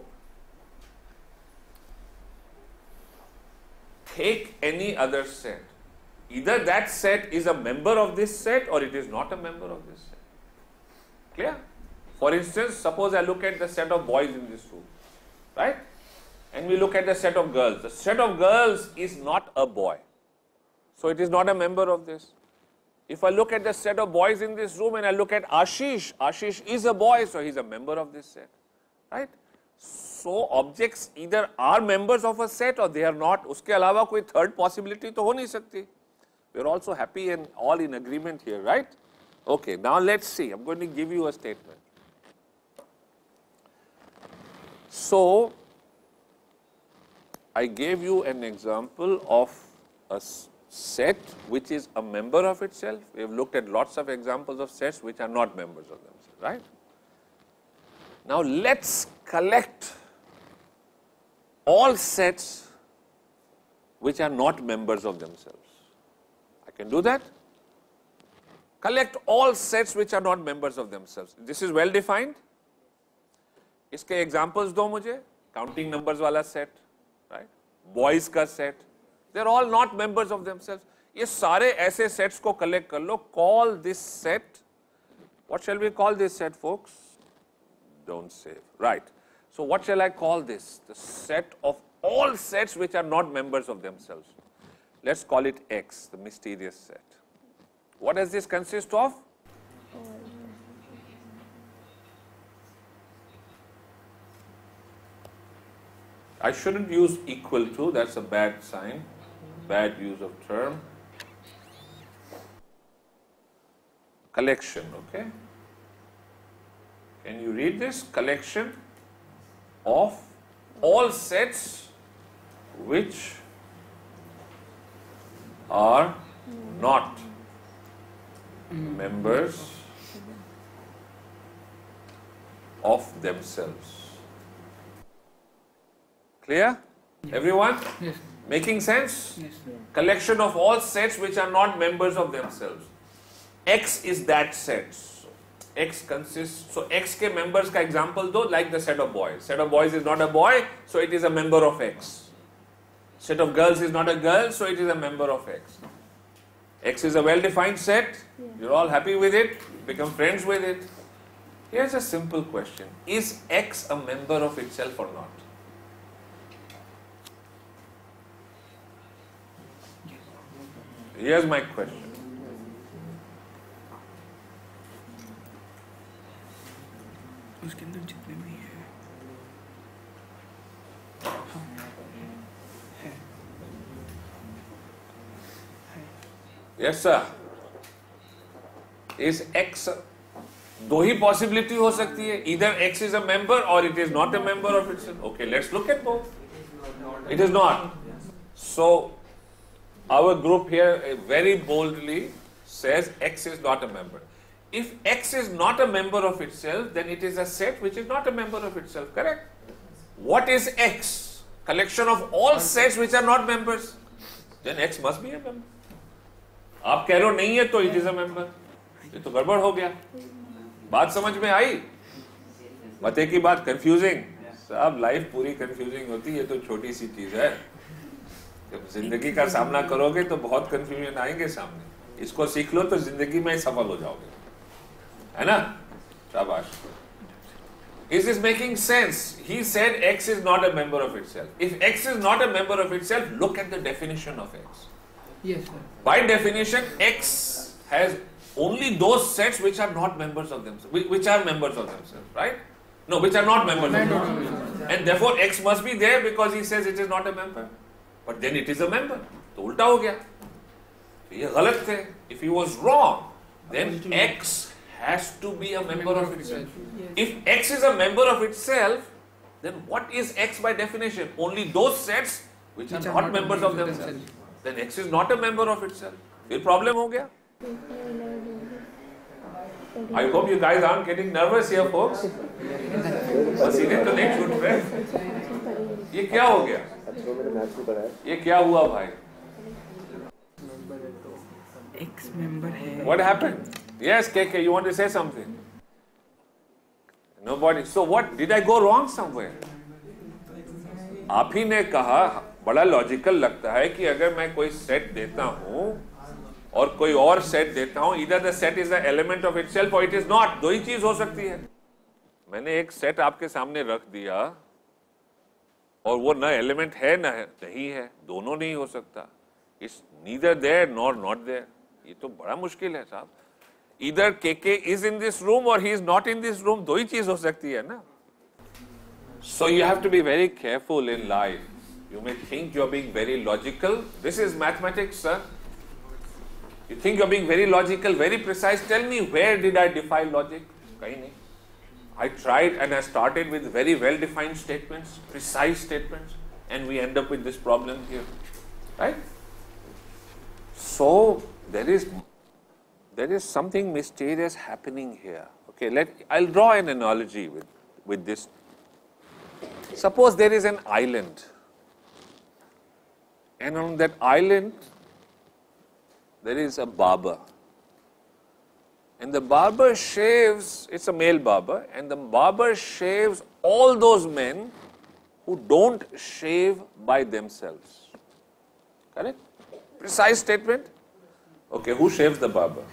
take any other set. Either that set is a member of this set or it is not a member of this set. Clear? For instance, suppose I look at the set of boys in this room, right? And we look at the set of girls. The set of girls is not a boy. So it is not a member of this. If I look at the set of boys in this room and I look at Ashish, Ashish is a boy, so he is a member of this set, right? So objects either are members of a set or they are not. उसके अलावा कोई third possibility तो हो नहीं सकती. We are also happy and all in agreement here, right? Okay, now let's see. I'm going to give you a statement. So, I gave you an example of a set which is a member of itself. We have looked at lots of examples of sets which are not members of themselves, right? Now, let's collect all sets which are not members of themselves. I can do that. Collect all sets which are not members of themselves. This is well defined. इसके examples दो मुझे. Counting numbers वाला set, right? Boys का set. They're all not members of themselves. ये सारे ऐसे sets को collect कर लो. Call this set. What shall we call this set, folks? Don't save. Right. So what shall I call this? The set of all sets which are not members of themselves. Let's call it X, the mysterious set. What does this consist of? I shouldn't use equal to, that's a bad sign, bad use of term. Collection, okay? Can you read this? Collection of all sets which are not members of themselves. Clear? Everyone? Yes. Making sense? Yes. Collection of all sets which are not members of themselves. X is that set. X consists, so X के members का example दो, like the set of boys. Set of boys is not a boy, so it is a member of X. Set of girls is not a girl, so it is a member of X. X is a well-defined set. You're all happy with it. Become friends with it. Here's a simple question. Is X a member of itself or not? Here's my question. उसके अंदर जितने भी हैं Yes, sir. Is X, दो ही possibility हो सकती है. Either X is a member or it is not a member of itself. Okay, let's look at both. It is not. So, our group here very boldly says X is not a member. If X is not a member of itself, then it is a set which is not a member of itself, correct? What is X? Collection of all sets which are not members. Then X must be a member. आप कह रहे हो नहीं है तो it is a member. ये तो गड़बड़ हो गया. बात समझ में आई? मते की बात confusing. सब लाइफ पूरी confusing होती है, ये तो छोटी सी चीज है. जब जिंदगी का सामना करोगे तो बहुत कंफ्यूजन आएंगे सामने. इसको सीख लो तो जिंदगी में सफल हो जाओगे, है ना? शाबाश. Is this making sense? He said X is not a member of itself. If X is not a member of itself, look at the definition of X. Yes, sir. By definition, X has only those sets which are not members of themselves, which are members of themselves, right? No, which are not members of themselves. And therefore, X must be there because he says it is not a member. But then it is a member. तो उल्टा हो गया. ये गलत थे. If he was wrong, then X has to be a member of itself. If X is a member of itself, then what is X by definition? Only those sets which are not members of themselves. Then X is not a member of itself. फिर problem हो गया. I hope you guys aren't getting nervous here, folks. पसीने तो नहीं छूट रहे. ये क्या हो गया? ये क्या हुआ भाई? X member है. What happened? Yes, K K, you want to say something? Nobody. So what? Did I go wrong somewhere? आप ही ने कहा, बड़ा लॉजिकल लगता है कि अगर मैं कोई सेट देता हूं और कोई और सेट देता हूं, either the set is an element of itself or it is not. दो ही चीज हो सकती है. मैंने एक सेट आपके सामने रख दिया और वो न एलिमेंट है न नहीं है, दोनों नहीं हो सकता. It's neither there nor not there. ये तो बड़ा मुश्किल है साहब. Either K K is in this room or he is not in this room. दो ही चीज हो सकती है ना. So you have to be very careful in life. You may think you're being very logical. This is mathematics, sir. You think you're being very logical, very precise. Tell me, where did I defy logic? कहीं नहीं. I tried and I started with very well-defined statements, precise statements, and we end up with this problem here, right? So there is there is something mysterious happening here. Okay, let I'll draw an analogy with with this. Suppose there is an island, and on that island there is a barber. And the barber shaves, it's a male barber, and the barber shaves all those men who don't shave by themselves. Correct? Precise statement? Okay, who shaves the barber?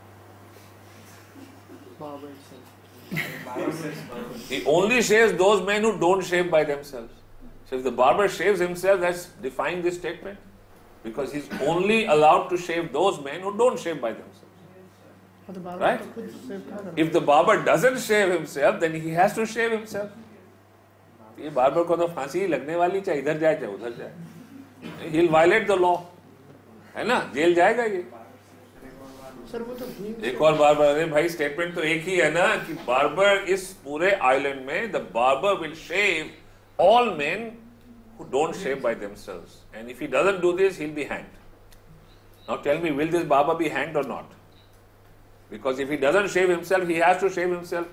Barber itself. He only shaves those men who don't shave by themselves. So if the barber shaves himself, that's defying this statement. Because he's only allowed to shave those men who don't shave by themselves. right? If the barber doesn't shave himself, then he has to shave himself. ये barber को तो फांसी ही लगने वाली, चाहे इधर जाए चाहे उधर जाए. He'll violate the law, है ना? जेल जाएगा ये. एक और बार्बर, अरे भाई स्टेटमेंट तो एक ही है ना कि बार्बर इस पूरे आइलैंड में the barber will shave all men who don't shave by themselves, and if he doesn't do this, he'll be hanged. Now tell me, will this barber be hanged or not? Because if he doesn't shave himself, he has to shave himself.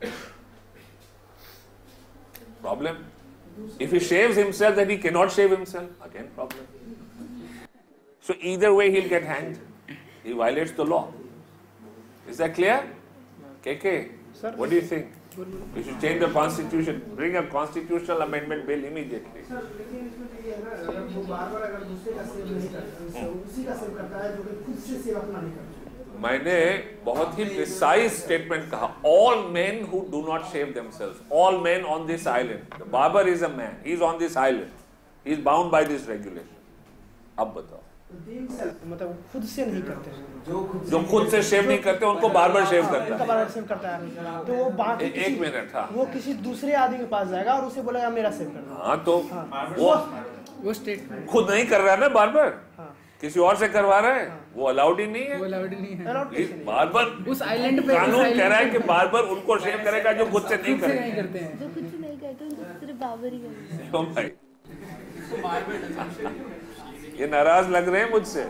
Problem. If he shaves himself, then he cannot shave himself. Again, problem. So either way, he'll get hanged. He violates the law. Is that clear? K K, Sir, what do you think? We should change the constitution. Bring a constitutional amendment bill immediately. Sir, लेकिन इसमें तो ये है ना, अगर वो बार-बार अगर दूसरे का सेव नहीं करता, उसी का सेव करता है जो कि खुद से सेव अपना नहीं करता. मैंने बहुत ही precise statement कहा. All men who do not shave themselves, all men on this island. The barber is a man. He is on this island. He is bound by this regulation. अब बताओ. मतलब खुद से नहीं करते हैं. जो खुद से शेव नहीं करते उनको बार्बर शेव करता है. उनका बार्बर शेव करता है. तो वो बाकी एक मिनट था. वो किसी दूसरे आदमी के पास जाएगा और उसे बोलेगा मेरा शेव करना. हाँ तो वो वो स्टेटमेंट खुद नहीं कर रहा है ना बार्बर, किसी और से करवा रहा है. वो अलाउड ही नहीं है. वो अलाउड नहीं है. बार्बर उस आइलैंड पे कानून कह रहा है कि बार्बर उनको शेव करेगा जो खुद से नहीं करते करेगा. जो कुछ नहीं करते उनको सिर्फ बार्बर ही करते हैं. ओ भाई, ये नाराज लग रहे हैं मुझसे.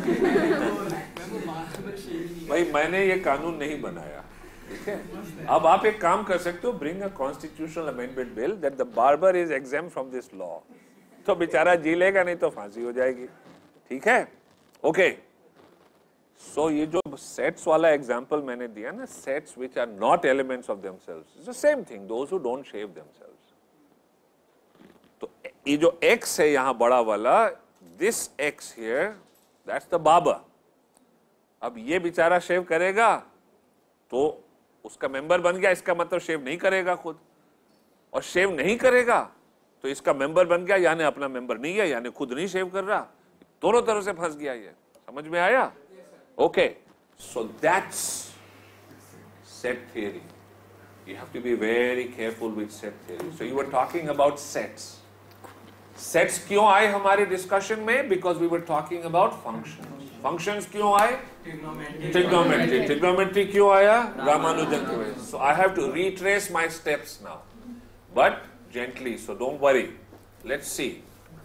भाई मैंने ये कानून नहीं बनाया, ठीक है. अब आप एक काम कर सकते हो, bring a constitutional amendment bill that the barber is exempt from this law. तो बेचारा जी लेगा, नहीं तो फांसी हो जाएगी. ठीक है, ओके. सो ये जो सेट्स वाला एग्जांपल मैंने दिया ना, sets which are not elements of themselves, it's the same thing, those who don't shave themselves. तो ये जो एक्स है यहाँ बड़ा वाला, this X here, that's the barber. अब ये बेचारा शेव करेगा तो उसका मेंबर बन गया, इसका मतलब शेव नहीं करेगा खुद, और शेव नहीं करेगा तो इसका मेंबर बन गया, यानी अपना मेंबर नहीं है, यानी खुद नहीं शेव कर रहा. दोनों तरह से फंस गया. ये समझ में आया? Okay. So that's set theory. You have to be very careful with set theory. So you were talking about sets. Sets क्यों आए हमारे डिस्कशन में? Because we were talking about functions. Functions क्यों आए? Trigonometry. Trigonometry क्यों आया? रामानुजन की वजह. So I have to retrace my steps now, but gently. So don't worry. Let's see.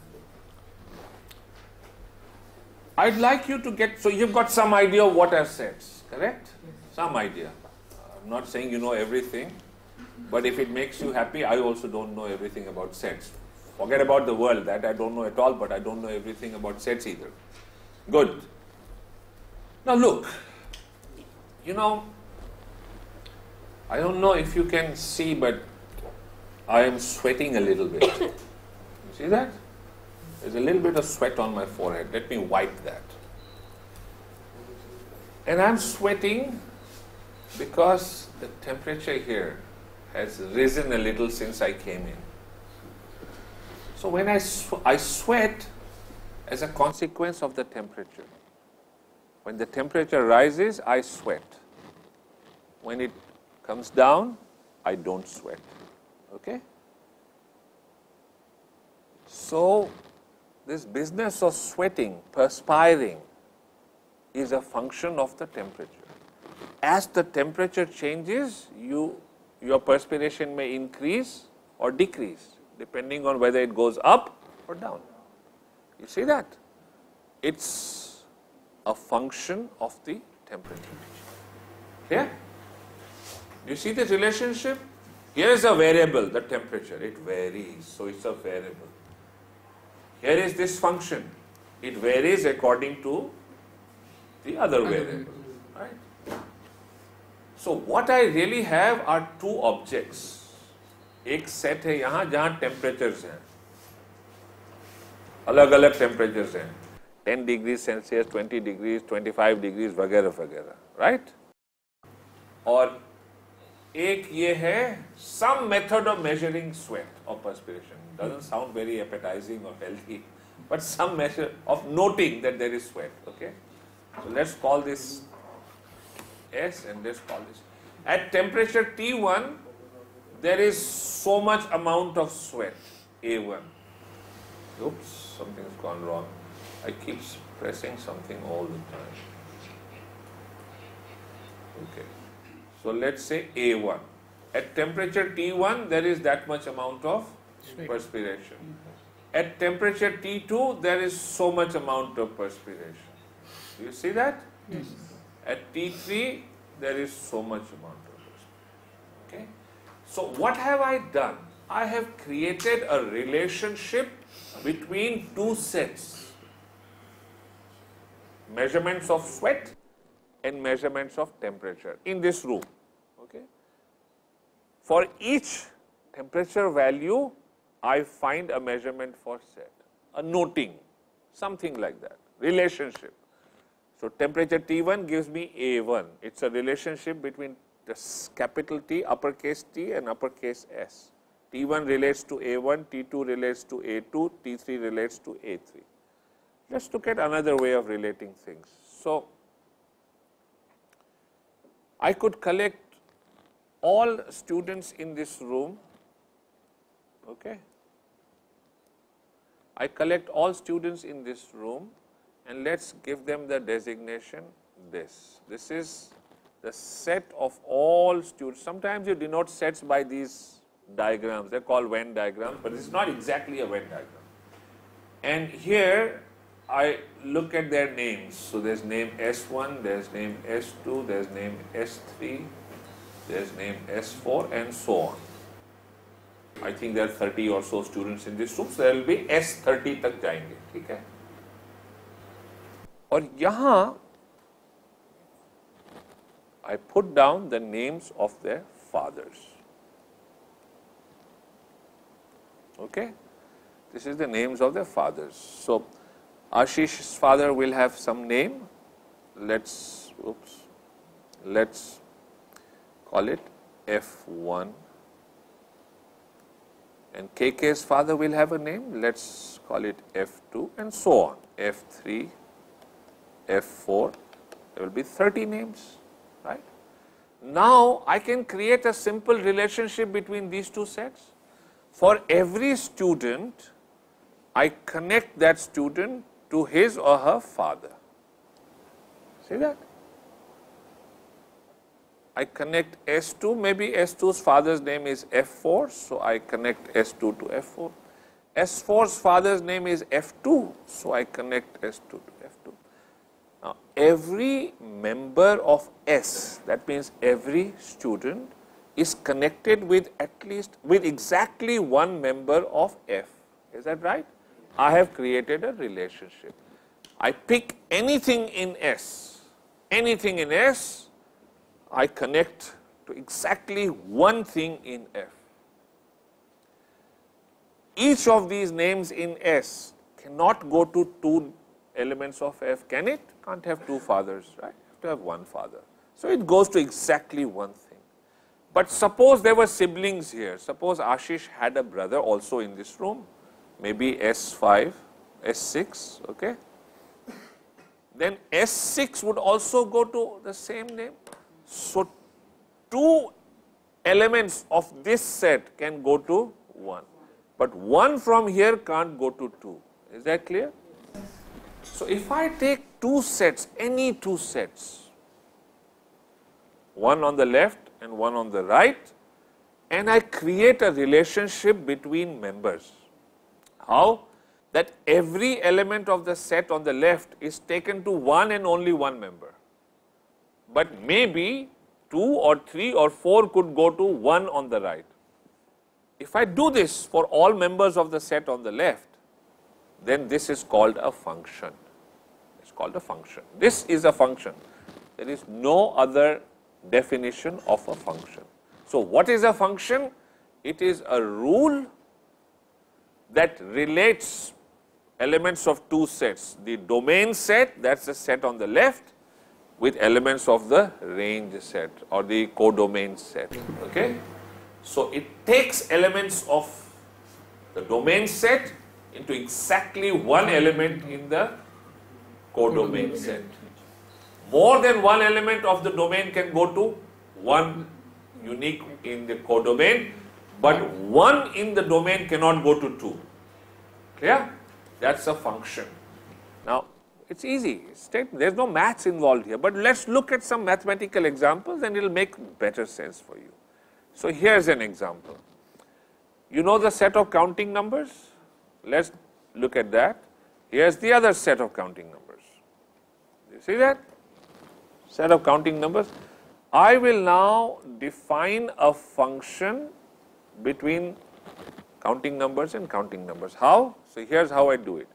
I'd like you to get. So you've got some idea of what are sets, correct? Some idea. I'm not saying you know everything, but if it makes you happy, I also don't know everything about sets. Forget about the world, that I don't know at all, but I don't know everything about sets either. Good. Now look, you know, I don't know if you can see, but I am sweating a little bit. You see that? There's a little bit of sweat on my forehead. Let me wipe that. And I'm sweating because the temperature here has risen a little since I came in. So when I, sw- I sweat as a consequence of the temperature. When the temperature rises, I sweat. When it comes down, I don't sweat. Okay? So this business of sweating, perspiring, is a function of the temperature. As the temperature changes, you, your perspiration may increase or decrease, depending on whether it goes up or down. You see that? It's a function of the temperature. Here, you see the relationship? Here is a variable, the temperature. It varies, so it's a variable. Here is this function. It varies according to the other variable. Right? So what I really have are two objects. एक set है यहाँ जहाँ temperatures हैं, अलग अलग temperatures हैं, ten degree Celsius, twenty degree, twenty five degree वगैरह वगैरह, राइट? और एक ये है some method of measuring sweat or perspiration. Doesn't sound very appetizing or healthy, but some measure of noting that there is sweat. Okay, so let's call this S and let's call this. At temperature T one, there is so much amount of sweat, A one. Oops, something's gone wrong. I keep pressing something all the time. Okay. So let's say A one. At temperature T one, there is that much amount of perspiration. At temperature T two, there is so much amount of perspiration. Do you see that? Yes. At T three, there is so much amount of perspiration. Okay? So what have I done? I have created a relationship between two sets. Measurements of sweat and measurements of temperature in this room. Okay? For each temperature value, I find a measurement for set, a noting, something like that, relationship. So temperature T one gives me A one. It's a relationship between the capital T, uppercase T and uppercase S. T one relates to A one, T two relates to A two, T three relates to A three. Let's look at another way of relating things. So I could collect all students in this room. Okay. I collect all students in this room and let's give them the designation this. This is the set of all students. Sometimes you denote sets by these diagrams. They're called Venn diagrams, but it's not exactly a Venn diagram. And here I look at their names. So there's name S one, there's name S two, there's name S three, there's name S four and so on. I think there are thirty or so students in this room, so there will be S thirty तक जाएंगे, ठीक है? और यहाँ I put down the names of their fathers. Okay? This is the names of their fathers. So Ashish's father will have some name. Let's, oops, let's call it F one. And K K's father will have a name. Let's call it F two and so on. F three, F four. There will be thirty names, right? Now I can create a simple relationship between these two sets. For every student, I connect that student to his or her father. See that? I connect S two, maybe S two's father's name is F four, so I connect S two to F four. S four's father's name is F two, so I connect S two to F two. Now, every member of S, that means every student, is connected with at least, with exactly one member of F. Is that right? I have created a relationship. I pick anything in S, anything in S, I connect to exactly one thing in F. Each of these names in S cannot go to two elements of F, can it? Can't have two fathers, right? You have to have one father. So it goes to exactly one thing. But suppose there were siblings here. Suppose Ashish had a brother also in this room, maybe S five, S six, okay? Then S six would also go to the same name. So two elements of this set can go to one, but one from here can't go to two. Is that clear? So if I take two sets, any two sets, one on the left and one on the right, and I create a relationship between members. How? That every element of the set on the left is taken to one and only one member. But maybe two or three or four could go to one on the right. If I do this for all members of the set on the left, then this is called a function. It's called a function. This is a function. There is no other definition of a function. So what is a function? It is a rule that relates elements of two sets. The domain set, that's the set on the left, with elements of the range set or the codomain set. Okay? So it takes elements of the domain set into exactly one element in the codomain set. More than one element of the domain can go to one unique in the codomain, but one in the domain cannot go to two. Clear? That's a function. Now, it's easy. There's no maths involved here, but let's look at some mathematical examples and it'll make better sense for you. So here's an example. You know the set of counting numbers? Let's look at that. Here's the other set of counting numbers. You see that? Set of counting numbers. I will now define a function between counting numbers and counting numbers. How? So here's how I do it.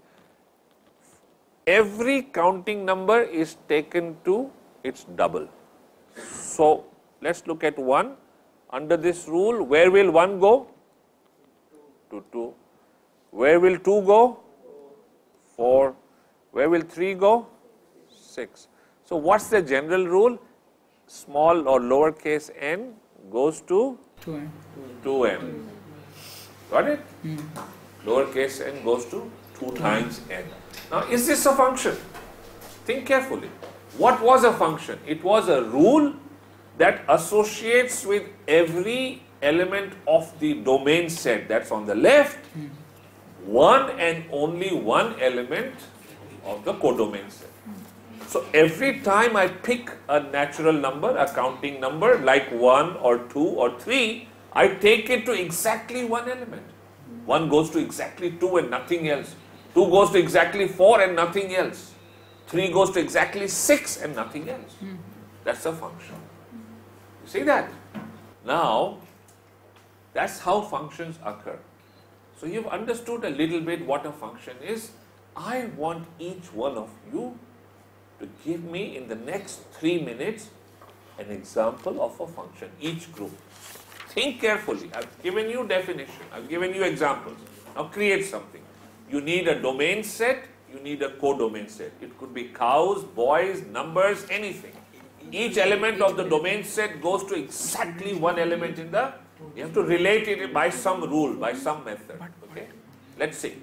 Every counting number is taken to its double. So let's look at one. Under this rule, where will one go? To two. Where will two go? Four. Where will three go? Six. So what's the general rule? Small or lowercase n goes to two n. two n. Got it? Hmm. Lowercase n goes to two times n. Now, is this a function? Think carefully. What was a function? It was a rule that associates with every element of the domain set that's on the left, one and only one element of the codomain set. So every time I pick a natural number, a counting number like one or two or three, I take it to exactly one element. One goes to exactly two and nothing else. Two goes to exactly four and nothing else. Three goes to exactly six and nothing else. That's a function. You see that? Now, that's how functions occur. So you've understood a little bit what a function is. I want each one of you to give me in the next three minutes an example of a function, each group. Think carefully. I've given you definition. I've given you examples. Now create something. You need a domain set, you need a codomain set. It could be cows, boys, numbers, anything. Each element of the domain set goes to exactly one element in the, you have to relate it by some rule, by some method. Okay? Let's see.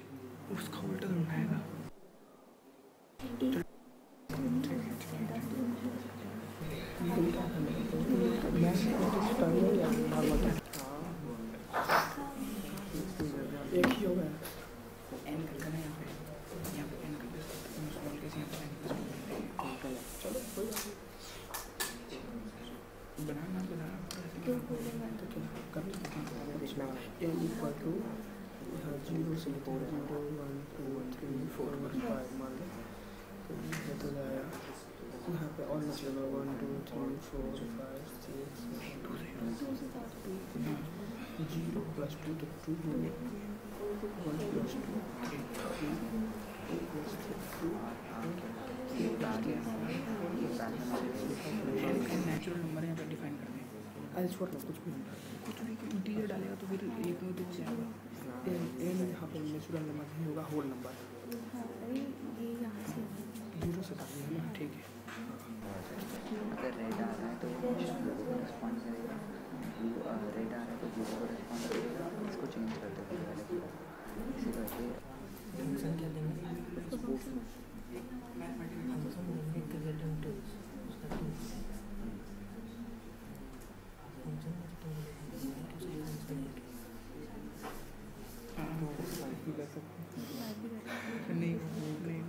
एक ही हो गया। N कर देना यहाँ पे, यहाँ पे N कर दे, स्मॉल केस यहाँ पे एन कर दे। चलो कोई बात नहीं। बनाना बनाना तो क्या कर लेते हैं। एन इक्वल टू जीरो से zero one two three four five मान लो तो ये तो जाएगा यहाँ पे और मतलब one two three four five six zero plus two तो two one plus two three three plus two natural number यहाँ पे डिफाइन कर दें। अरे छोड़ लो कुछ भी कुछ भी इंटीजर डालेगा तो फिर एक में तो हो जाएगा। एन एन यहाँ पे नेचुरल नंबर नहीं होगा, होल नंबर जीरो से डालिए है ना, ठीक है। अगर रेड आ रहा है तो रिस्पॉन्ड करेगा, ब्लू रेड आ रहा है तो ब्लू को रिस्पॉन्ड करेगा। इसको चेंज कर देते हैं वाले को, इसी करके फंक्शन क्या देंगे नहीं नहीं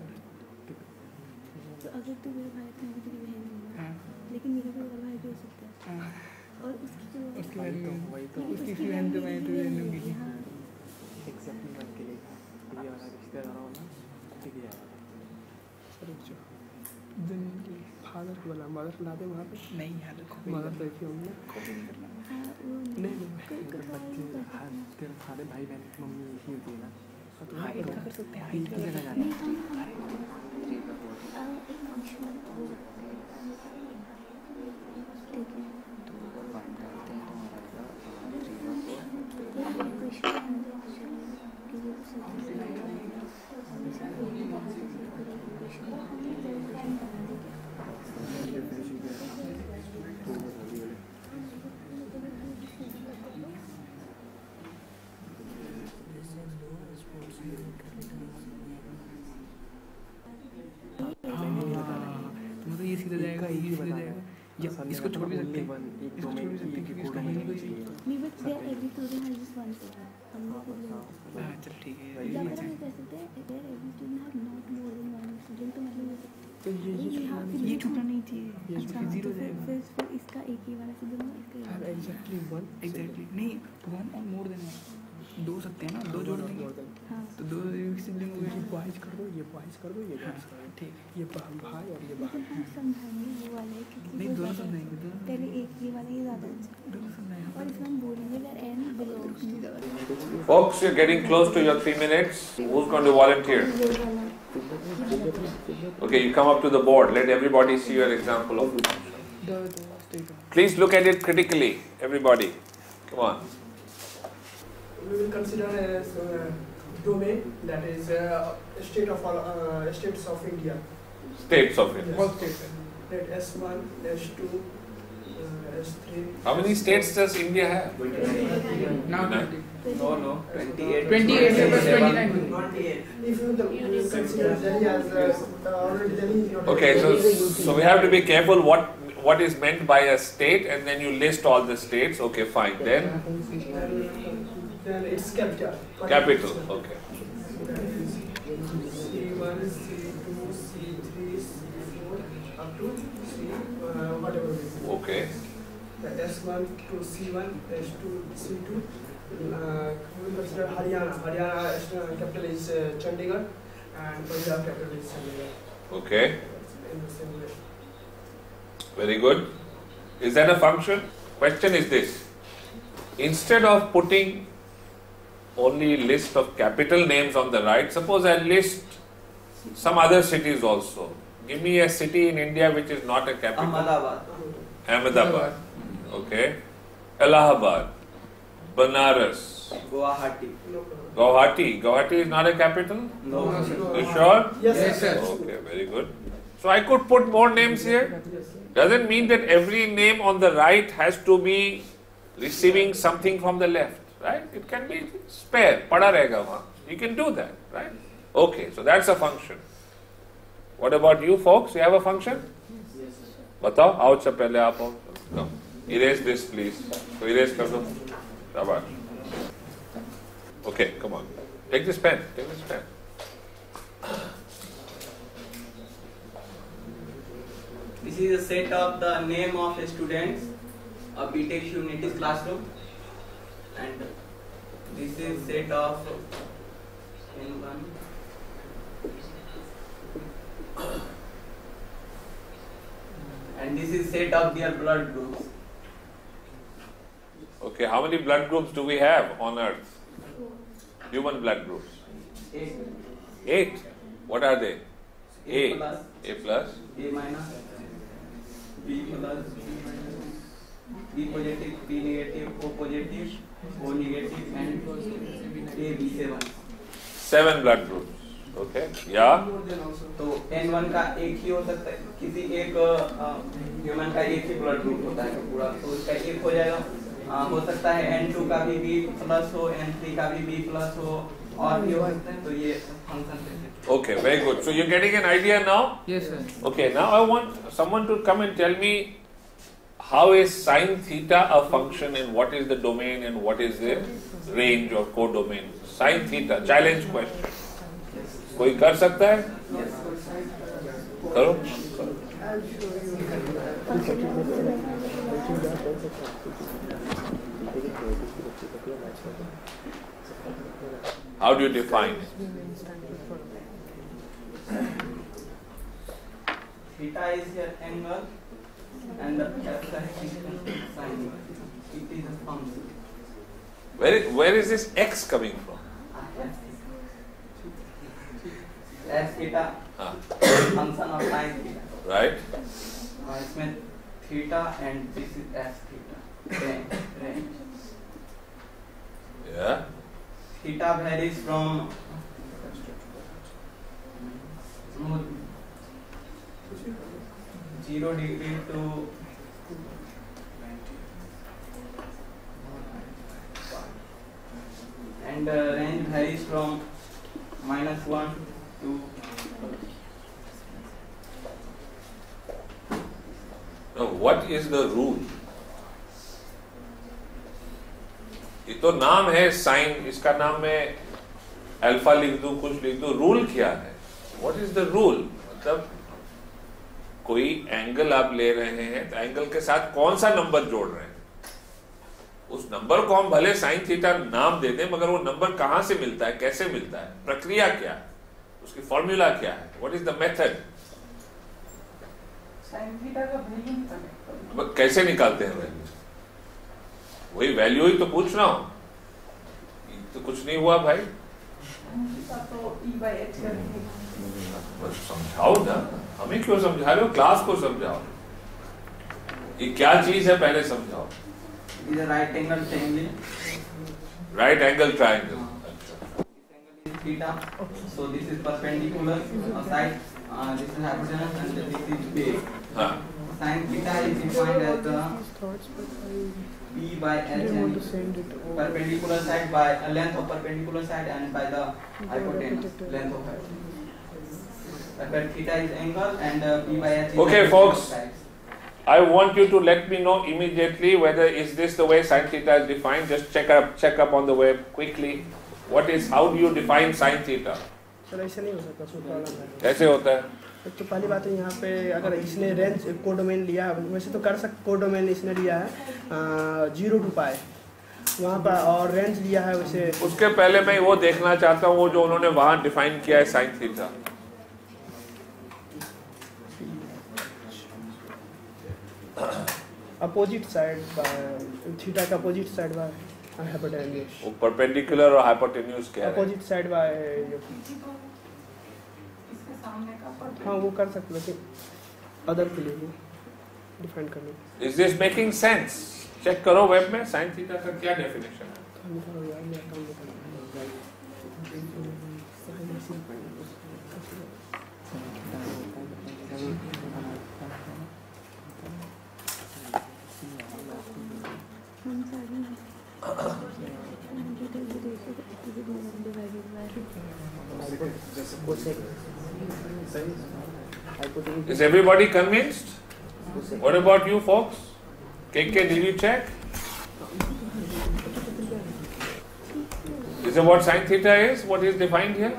अगर तू मेरे भाई तो मैं तेरी बहन हूँ, लेकिन मेरा कोई और भाई भी हो सकता है और उसकी जो उसकी बहन वही तो उसकी बहन तो मैं तो बहन होंगी। एक्सेप्ट नहीं करके लेगा ये वाला रिश्तेदार वाला ठीक है। फादर को बोला, मदर ला दे वहाँ पे। नहीं यार मदर तो ऐसी होंगी ना, कॉपी नहीं करना। नहीं नहीं बच्चे तेरे सारे भाई बहन मम्मी ही होती है ना, हाइट का कर सकते हैं, हाइट का जगह जाना तो ये सीधा जाएगा इसको छोड़ भी सकते हैं वन एक इसको छोड़ भी सकते हैं क्योंकि इसका होनी कोई नहीं but they are every student has just one set हम लोग को हां चल ठीक है या फिर हम कह सकते हैं they are every student have not more than one student तो मतलब तो ये ये ये छूटना नहीं चाहिए अच्छा जीरो जाएगा फिर फिर इसका एक ही वाला से दोनों इसका एग्जैक्टली वन एग्जैक्टली नहीं वन और मोर देन वन दो सकते हैं ना दो जोड़ देंगे हाँ तो दो सिबलिंग हो ये गए बॉयज कर दो ये बॉयज कर दो ये गर्ल्स कर दो ठीक ये भाई भाई और ये लेकिन हम समझाएंगे वो वाला है क्योंकि नहीं वो दोनों ज़्यादा- समझाएंगे दोनों पहले एक ये वाला ये ज़्यादा अच्छा है। दोनों समझाएंगे और इसमें हम बोलेंगे that n belongs to Folks, you're getting close to your three minutes. Who's going to volunteer? Okay, you come up to the board. Let everybody see your example of function. the the state Please look at it critically, everybody. Come on. We will consider as uh, domain, that is uh, state of all uh, states of India. States of India. All states. That S one, S two, uh, S three. How many states does India have? now Nine. No, no, twenty-eight. twenty-eight plus twenty-nine If you the, you will consider Delhi as uh, uh, already Delhi is not. Okay, so so we have to be careful what what is meant by a state, and then you list all the states. Okay, fine. Then Then, then it's capital. capital. Okay. C one, C two, C three, C four, up to C uh, whatever it is. Okay. The S one to C one, S two, C two. Uh, we will consider Haryana. Haryana uh, capital is uh, Chandigarh, and Punjab capital is Chandigarh. Okay. In the same way. Very good. Is that a function? Question is this. Instead of putting only list of capital names on the right, suppose I list some other cities also. Give me a city in India which is not a capital. Ahmedabad. Ahmedabad. Okay. Allahabad. Banaras. Guwahati. Guwahati. Guwahati is not a capital? No. You sure? Yes, Yes, sir. Okay, very good. So I could put more names here. Doesn't mean that every name on the right has to be receiving something from the left, right? It can be spare. Pada rahega wahan. You can do that, right? Okay, so that's a function. What about you folks? You have a function? Batao, aao cha pehle aap aao. No. Erase this, please. So erase kar do. Shabash. Okay, come on. Take this pen. Take this pen. This is a set of the name of students of B Tech Humanities classroom, and this is set of N one. And this is set of their blood groups. Okay, how many blood groups do we have on Earth? Human blood groups. Eight. Eight. What are they? A A. plus. A plus. A minus, B plus, B positive, B negative, O positive, O negative, and A B seven. Seven blood groups. Okay. Yeah. तो N one का एक ही हो सकता है, किसी एक human का एक ही ब्लड ग्रुप होता है पूरा, तो उसका एक हो जाएगा. आ, हो सकता है N two का भी B प्लस हो, N three का भी B प्लस हो, और भी हो सकता है. तो ये फंक्शन है. Okay, very good. So you're getting an idea now? yes sir Okay, now I want someone to come and tell me how is sine theta a function and what is the domain and what is the range or codomain? Sine theta, challenge question. कोई कर सकता है? करो. How do you define it? Theta is your angle, and the capital is sine. It is a function. Where, where is this x coming from? S theta, Ah. function of sine theta. Right? Uh, इसमें theta and this is S theta. Range. range. Yeah. Theta varies from zero degree to and uh, range varies from minus one to No, what is the rule? ये तो नाम है sign, इसका नाम मैं alpha लिख दूं, कुछ लिख दूं, रूल क्या है? What is the rule? मतलब कोई एंगल आप ले रहे हैं तो एंगल के साथ कौन सा नंबर जोड़ रहे हैं? उस नंबर को हम भले साइन थीटा नाम दे दें, मगर वो नंबर कहां से मिलता है, कैसे मिलता है, प्रक्रिया क्या है, उसकी फॉर्मूला क्या है, what is the method? Sine theta का वैल्यू निकालना, कैसे निकालते हैं वैल्यू? वही वैल्यू ही तो पूछ रहा हूं, तो कुछ नहीं हुआ भाई। तो e by h करके बस समझाओ ना, हमें क्यों समझा रहे हो, क्लास को समझाओ। ये क्या चीज है पहले समझाओ। इधर right angle triangle, right angle triangle, theta, so this is perpendicular uh, side, uh, this is hypotenuse and this is base. हाँ. Sin theta is defined as the p by h and perpendicular side by uh, length of perpendicular side and by the hypotenuse length of hypotenuse. But theta is angle and uh, p by h is Okay, the folks. sides. I want you to let me know immediately whether is this the way sin theta is defined. Just check up, check up on the web quickly. What is, how do you define sin theta? Sir ऐसे नहीं हो सकता, so problem है। कैसे होता है? एक तो पहली बात है यहाँ पे अगर इसने रेंज कोडोमेन लिया है, वैसे तो कर सकते, कोडोमेन इसने लिया है जीरो टू पाए वहाँ पर, और रेंज लिया है वैसे। उसके पहले मैं वो देखना चाहता हूँ वो जो उन्होंने वहाँ डिफाइन किया है sin theta। Opposite side by theta का अपोजिट साइड बाय हाइपोटेन्यूज। वो परपेंडिकुलर और हाइपोटेन्यूज क्या है? अपोजिट साइड बाय इसके सामने का हाँ वो कर सकते, लेकिन अदर के लिए डिफाइन करने। Is this making sense? Check करो वेब में sin theta का क्या डेफिनेशन है। Is everybody convinced? What about you folks? K K, did you check? Is it what sin theta is? What is defined here?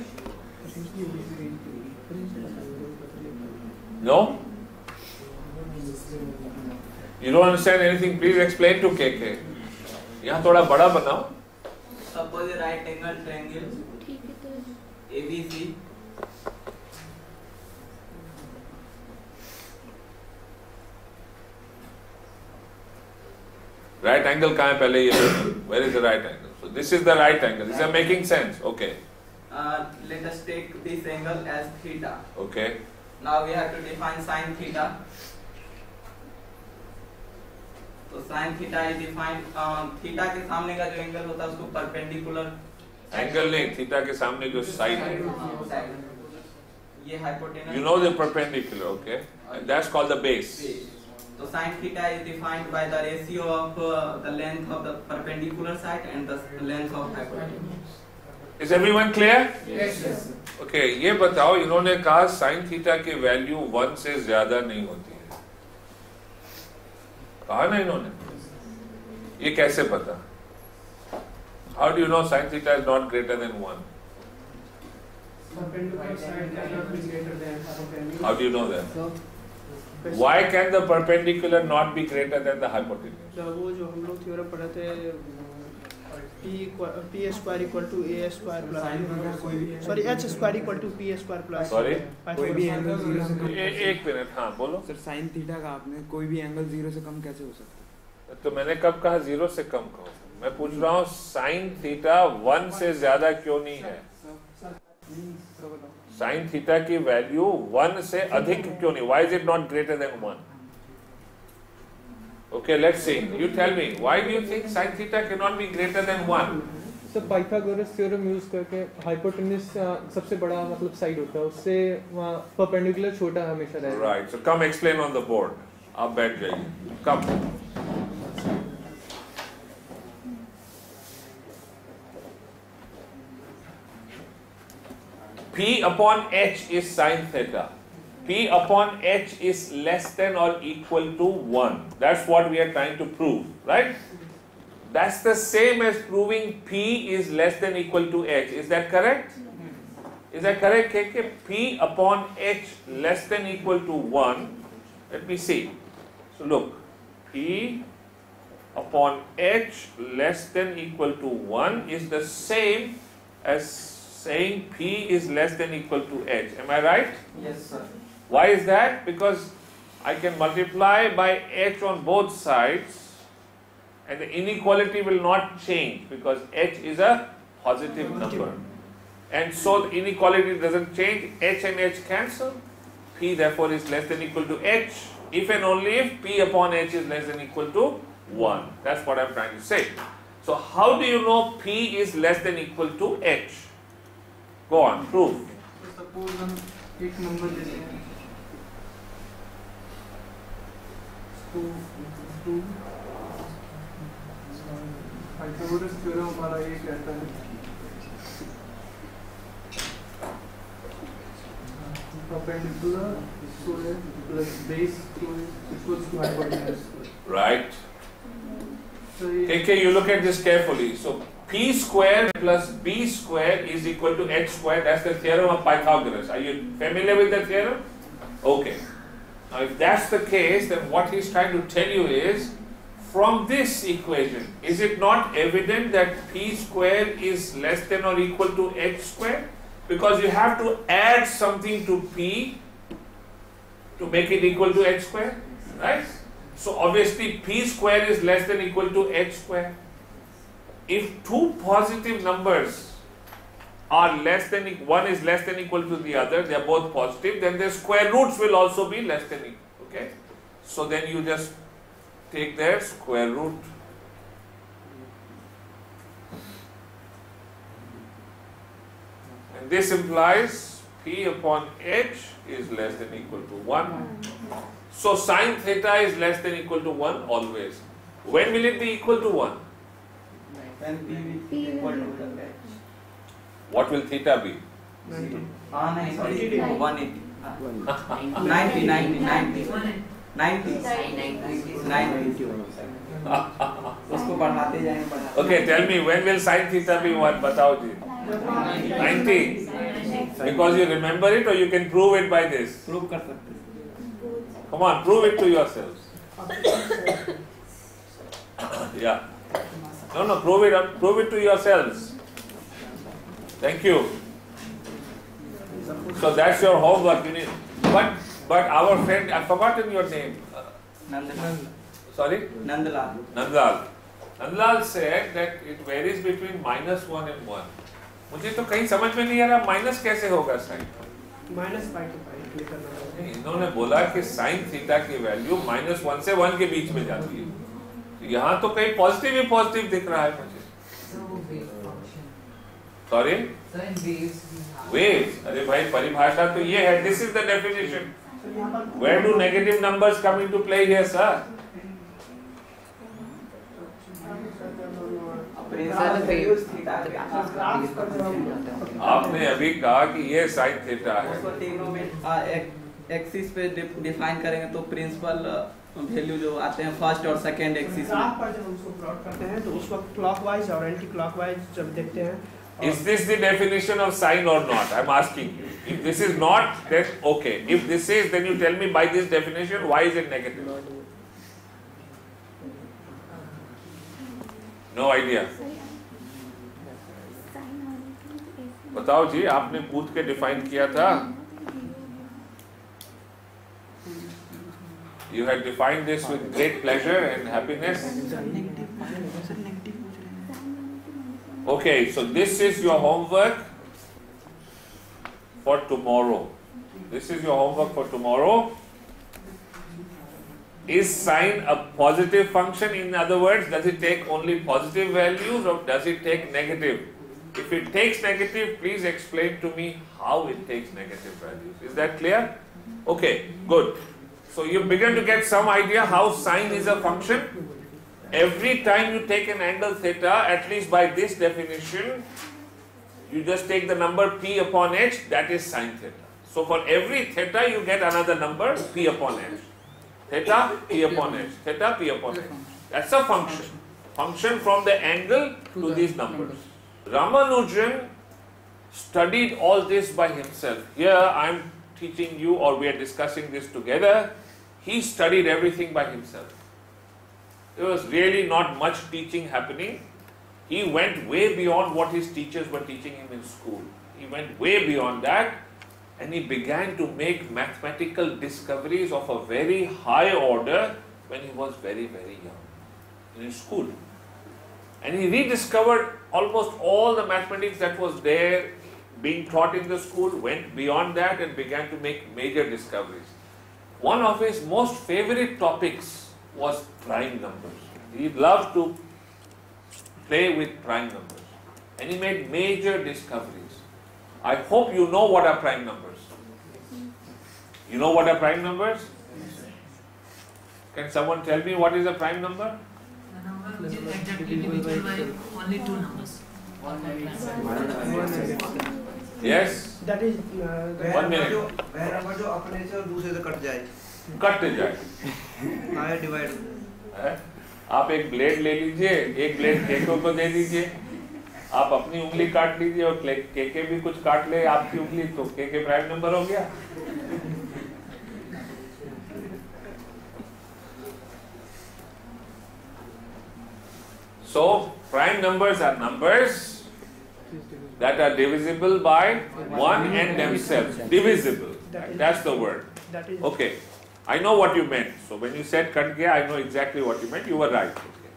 No? You don't understand anything? Please explain to K K. यहाँ थोड़ा बड़ा बनाओ। Suppose a right angle triangle A B C Right angle कहाँ है पहले ये? Where is the right angle? So this is the right angle. Is that making sense? Okay. uh, let us take this angle as theta. Okay. Now we have to define sin theta. तो sin theta is defined, uh, theta के सामने का जो angle होता है उसको perpendicular Angle नहीं, theta के सामने जो साइड है। side, ये hypotenuse. You know the perpendicular, okay? And that's called the base. So sin theta is defined by the ratio of uh, the length of the perpendicular side and the length of hypotenuse. Is everyone clear? Yes, yes. Okay, ये बताओ, इन्होंने कहा sin theta की value one से ज्यादा नहीं होती है, कहा ना इन्होंने? ये कैसे पता? How do you know sin theta is not greater than one? Perpendicular side cannot be greater than hypotenuse. How do you know that? Why can the perpendicular not be greater than the hypotenuse? तो वो जो हम लोग theorem पढ़े थे, p p square equal to a square plus sorry h square equal to p square plus sorry कोई भी angle zero से कम, एक मिनट, हाँ बोलो सर साइन थीटा का आपने कोई भी एंगल जीरो से कम कैसे हो सकता है? तो मैंने कब कहा जीरो से कम कहो? मैं पूछ रहा हूँ साइन थीटा वन से ज्यादा क्यों नहीं है? साइन थीटा की वैल्यू वन से अधिक क्यों नहीं? Why is it not greater than one? Okay, let's see, you tell me, why do you think sine theta can not be greater than one? Sir Pythagoras theorem use करके hypotenuse सबसे बड़ा मतलब side होता है, उससे वहाँ perpendicular छोटा हमेशा रहेगा। Right, so come explain on the board, आप बैठ जाइए, कम। P upon H is sin theta. P upon H is less than or equal to one. That's what we are trying to prove, right? That's the same as proving P is less than equal to H. Is that correct? Is that correct, K K? P upon H less than equal to one. Let me see. So look, P upon H less than equal to one is the same as saying P is less than equal to H. Am I right? Yes, sir. Why is that? Because I can multiply by H on both sides and the inequality will not change because H is a positive number. And so the inequality doesn't change, H and H cancel. P therefore is less than equal to H if and only if P upon H is less than equal to one. That's what I'm trying to say. So how do you know P is less than equal to H? Go on, prove. So suppose हम एक number लेते हैं to to Pythagoras theorem हमारा ये कहता है perpendicular square plus base square equals to hypotenuse square. Right. So ये K K, you look at this carefully. So P square plus B square is equal to H square. That's the theorem of Pythagoras. Are you familiar with that theorem? Okay. Now if that's the case, then what he's trying to tell you is, from this equation, is it not evident that P square is less than or equal to H square? Because you have to add something to P to make it equal to H square, right? So obviously P square is less than equal to H square. If two positive numbers are less than, one is less than equal to the other, they are both positive, then their square roots will also be less than equal, okay? So then you just take their square root. And this implies P upon H is less than equal to one. So sine theta is less than equal to one always. When will it be equal to one? When P will be equal to H. What will theta be? Ah, no, sorry, one eighty. ninety, ninety, ninety. ninety. ninety. उसको बढ़ाते जाएंगे बढ़ाते. Okay, tell me, when will sine theta be one? बताओ जी. ninety. Because you remember it or you can prove it by this? Prove कर सकते हैं. Come on, prove it to yourselves. Yeah. No, no, prove it, prove it to yourselves. Thank you. So that's your homework. You need, but but our friend, I've forgotten your name. Nandalal. Sorry? Nandalal. Nandalal. Nandalal said that it varies between minus one and one. मुझे तो कहीं समझ में नहीं आ रहा minus कैसे होगा sine. Minus pi to pi. इन्होंने बोला कि साइन थीटा की वैल्यू माइनस वन से वन के बीच में जाती है. यहाँ तो कहीं पॉजिटिव ही पॉजिटिव दिख रहा है मुझे. Sorry waves. अरे भाई परिभाषा तो ये है. This is the definition. Where do negative numbers come into play here sir? आपने अभी कहा कि ये साइन थीटा है. एक्सिस पे डिफाइन करेंगे तो प्रिंसिपल वैल्यू जो आते हैं फर्स्ट और सेकंड एक्सिस में. ग्राफ पर जब उसको प्लॉट करते हैं तो उस वक्त क्लॉकवाइज और एंटी क्लॉकवाइज जब देखते हैं. Is this the definition of sine or not? I'm asking you. If this is not, then okay. If this is, then you tell me by this definition why is it negative? No idea. बताओ जी, आपने पूछ के define किया था. You had defined this with great pleasure and happiness. Okay, so this is your homework for tomorrow. This is your homework for tomorrow. Is sine a positive function? In other words, does it take only positive values or does it take negative? If it takes negative, please explain to me how it takes negative values. Is that clear? Okay, good. So you begin to get some idea how sine is a function. Every time you take an angle theta, at least by this definition, you just take the number P upon H, that is sine theta. So for every theta you get another number p upon h. Theta p upon h. Theta p upon h. That's a function. Function from the angle to these numbers. Ramanujan studied all this by himself. Here I am teaching you, or we are discussing this together. He studied everything by himself. There was really not much teaching happening. He went way beyond what his teachers were teaching him in school. He went way beyond that, and he began to make mathematical discoveries of a very high order when he was very, very young in his school. And he rediscovered almost all the mathematics that was there being taught in the school, went beyond that and began to make major discoveries. One of his most favorite topics was prime numbers. He loved to play with prime numbers, and he made major discoveries. I hope you know what are prime numbers. You know what are prime numbers? Can someone tell me what is a prime number? The number which is exactly divisible by only two numbers. Yes. That is uh, one minute. वह number जो अपने से और दूसरे से cut जाए. Cut जाए. हाँ डिवाइड. आप एक ब्लेड ले लीजिए, एक ब्लेड केकों को दे दीजिए, आप अपनी उंगली काट लीजिए और केके भी कुछ काट ले आपकी उंगली, तो केके प्राइम नंबर हो गया. So prime numbers are numbers that are divisible by one and themselves. Divisible. That's the word. Okay. I know what you meant. So when you said cut gaya, I know exactly what you meant. You were right.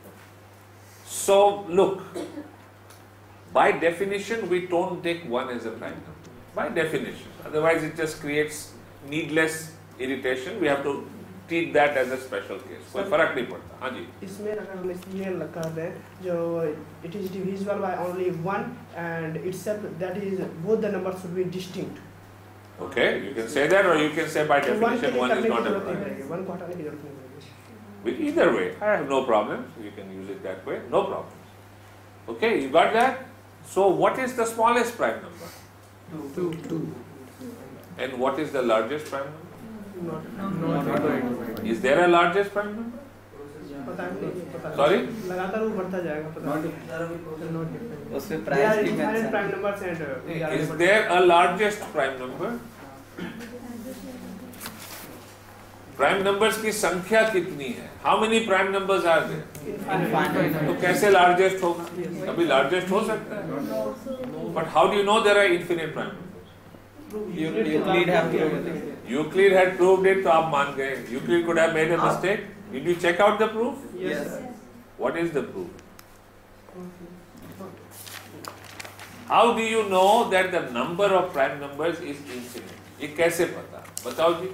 So look, by definition, we don't take one as a prime number. By definition. Otherwise, it just creates needless irritation. We have to treat that as a special case. कोई फर्क नहीं पड़ता. हाँ जी. इसमें अगर हम ये कर दें जो it is divisible by only one and itself, that is both the numbers should be distinct. Okay, you can say that, or you can say by definition one is not a prime. One को हटाने की जरूरत नहीं पड़ेगी. With either way, I have no problem. You can use it that way, no problem. Okay, you got that? So what is the smallest prime number? Two. Two. And what is the largest prime number? Not, not, not right. Is there a largest prime number? Sorry? लगातार वो बढ़ता जाएगा. पता उसमें price की different prime numbers and Is there a largest prime number? Prime numbers की संख्या कितनी है? How many prime numbers are there? Infinite. तो कैसे largest होगा? कभी largest हो सकता है? But how do you know there are infinite prime numbers? Euclid have proved it. Euclid had proved it, तो आप मान गए. Euclid could have made a mistake. Did you check out the proof? Yes. What is the proof? How do you know that the number of prime numbers is infinite? ये कैसे पता? बताओ जी.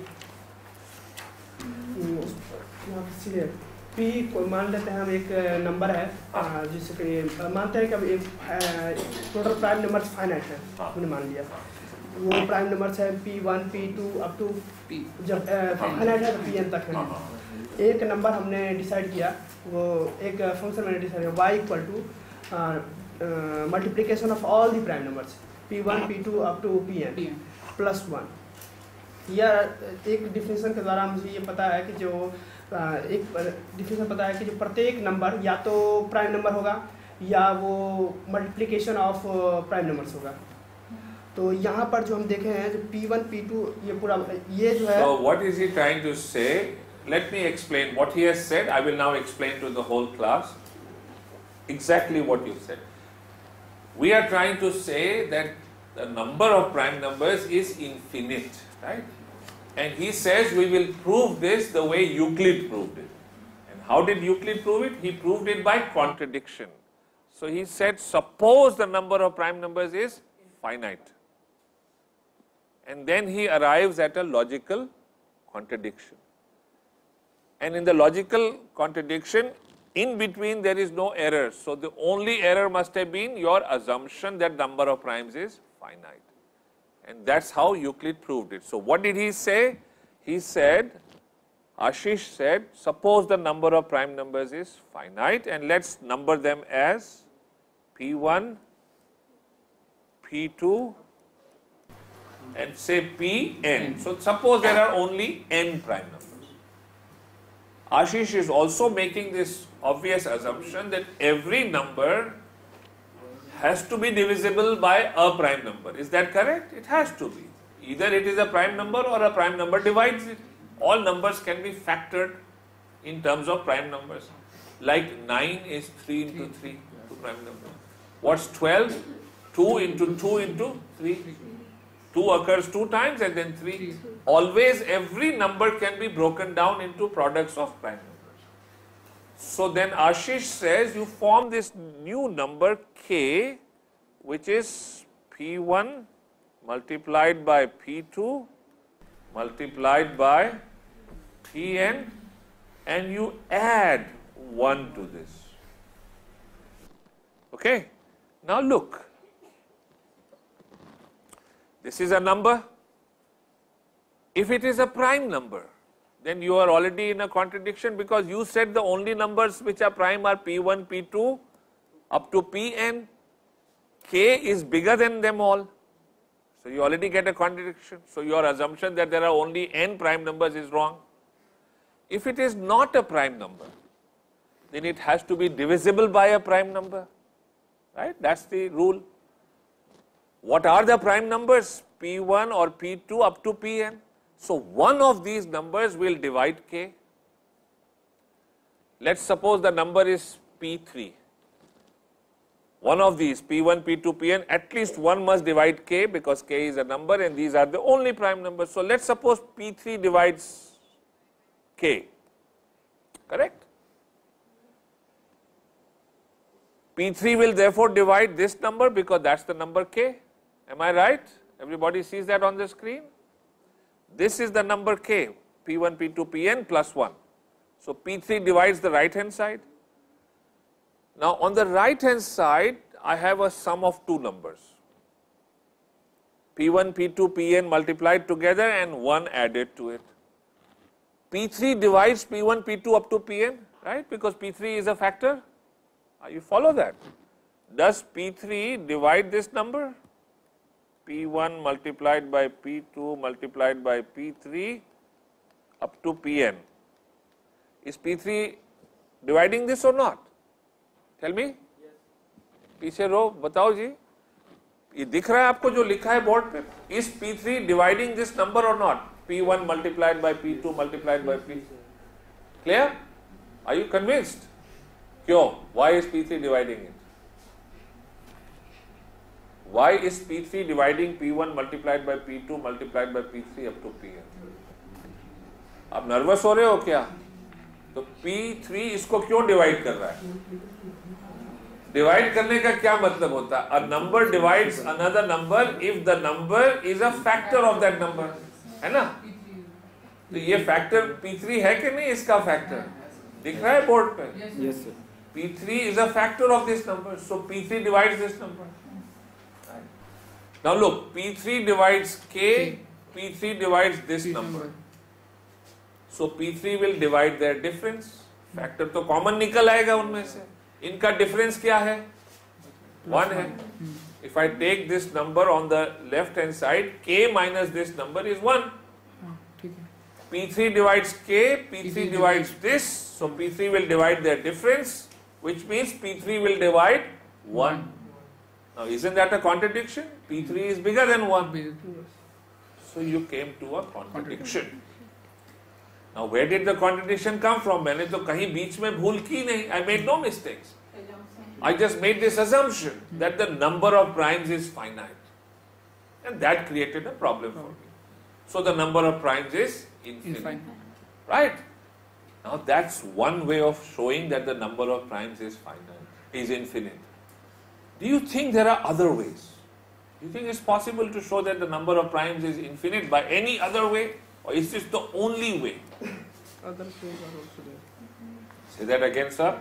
P को मान लेते हैं हम एक नंबर है जिससे कि मानते हैं कि एक टोटल प्राइम नंबर्स फाइनाइट है. हमने मान लिया वो प्राइम नंबर्स है P one, P two up to P. जब फाइनाइट है तो P n तक है. एक नंबर हमने डिसाइड किया, वो एक फंक्शन मैंने डिसाइड किया y equal to multiplication of all the prime numbers P one, P two up to P n plus one. या एक डिफिनेशन के द्वारा मुझे ये पता है कि जो एक डिफिनेशन पता है कि जो प्रत्येक नंबर या तो प्राइम नंबर होगा या वो मल्टीप्लिकेशन ऑफ प्राइम नंबर्स होगा. तो यहाँ पर जो हम देखे हैं जो P वन, P टू ये पूरा ये जो है. So what is he trying to say? Let me explain what he has said. I will now explain to the whole class exactly what you said. We are trying to say that the number of prime numbers is infinite, right? And he says we will prove this the way Euclid proved it. And how did Euclid prove it? He proved it by contradiction. So he said, suppose the number of prime numbers is finite. And then he arrives at a logical contradiction. And in the logical contradiction, in between there is no error. So the only error must have been your assumption that number of primes is finite. And that's how Euclid proved it. So what did he say? He said, Ashish said, suppose the number of prime numbers is finite and let's number them as P one, P two and say P n. So suppose there are only n prime numbers. Ashish is also making this obvious assumption that every number has to be divisible by a prime number. Is that correct? It has to be. Either it is a prime number or a prime number divides it. All numbers can be factored in terms of prime numbers. Like nine is three into three, two prime numbers. What's twelve? two into two into three. two occurs two times and then three. Always every number can be broken down into products of prime numbers. So then Ashish says you form this new number k, which is P one multiplied by P two multiplied by Pn, and you add one to this. Okay? Now look. This is a number. If it is a prime number, then you are already in a contradiction, because you said the only numbers which are prime are P one, P two up to Pn. K is bigger than them all. So you already get a contradiction. So your assumption that there are only n prime numbers is wrong. If it is not a prime number, then it has to be divisible by a prime number. Right? That's the rule. What are the prime numbers? P one or P two up to Pn. So one of these numbers will divide k. Let's suppose the number is P three. One of these, P one, P two, Pn, at least one must divide k, because k is a number and these are the only prime numbers. So let's suppose P three divides k. Correct? P three will therefore divide this number, because that's the number k. Am I right? Everybody sees that on the screen? This is the number k, P one, P two, Pn plus one. So P three divides the right hand side. Now on the right hand side, I have a sum of two numbers. P one, P two, Pn multiplied together and one added to it. P three divides P one, P two up to Pn, right? Because P three is a factor. You follow that? Does P three divide this number? P one multiplied by P two multiplied by P three up to Pn. Is P three dividing this or not? Tell me. पीछे रो बताओ जी. ये दिख रहा है आपको जो लिखा है बोर्ड पे? Is P three dividing this number or not? P one multiplied by P two multiplied by P three. Clear? Are you convinced? क्यों? Why is P three dividing it? Why is P three dividing P one multiplied by P two multiplied by P three up to Pn? आप nervous हो रहे हो क्या? तो P three इसको क्यों divide कर रहा है? डिवाइड करने का क्या मतलब होता है? A number divides another number if the number is a factor of that number, है ना? तो ये फैक्टर P three है कि नहीं इसका फैक्टर? दिख रहा है बोर्ड पे? Yes sir. P three is a factor of this number, so P three divides this number. Now look, P three divides K, P three divides this number. So P three will divide their difference. Factor तो common निकल आएगा उनमें से. इनका difference क्या है? One है. If I take this number on the left hand side, K minus this number is one. P three divides K, P three divides this, so P three will divide their difference, which means P three will divide one. Now isn't that a contradiction? P three is bigger than one. So you came to a contradiction. Now where did the contradiction come from? मैंने तो कहीं बीच में भूल की नहीं. I made no mistakes. I just made this assumption that the number of primes is finite. And that created a problem for me. So the number of primes is infinite. Right? Now that's one way of showing that the number of primes is finite, is infinite. Do you think there are other ways? Do you think it's possible to show that the number of primes is infinite by any other way? Or is this the only way? Other ways are also there. Say that again, sir.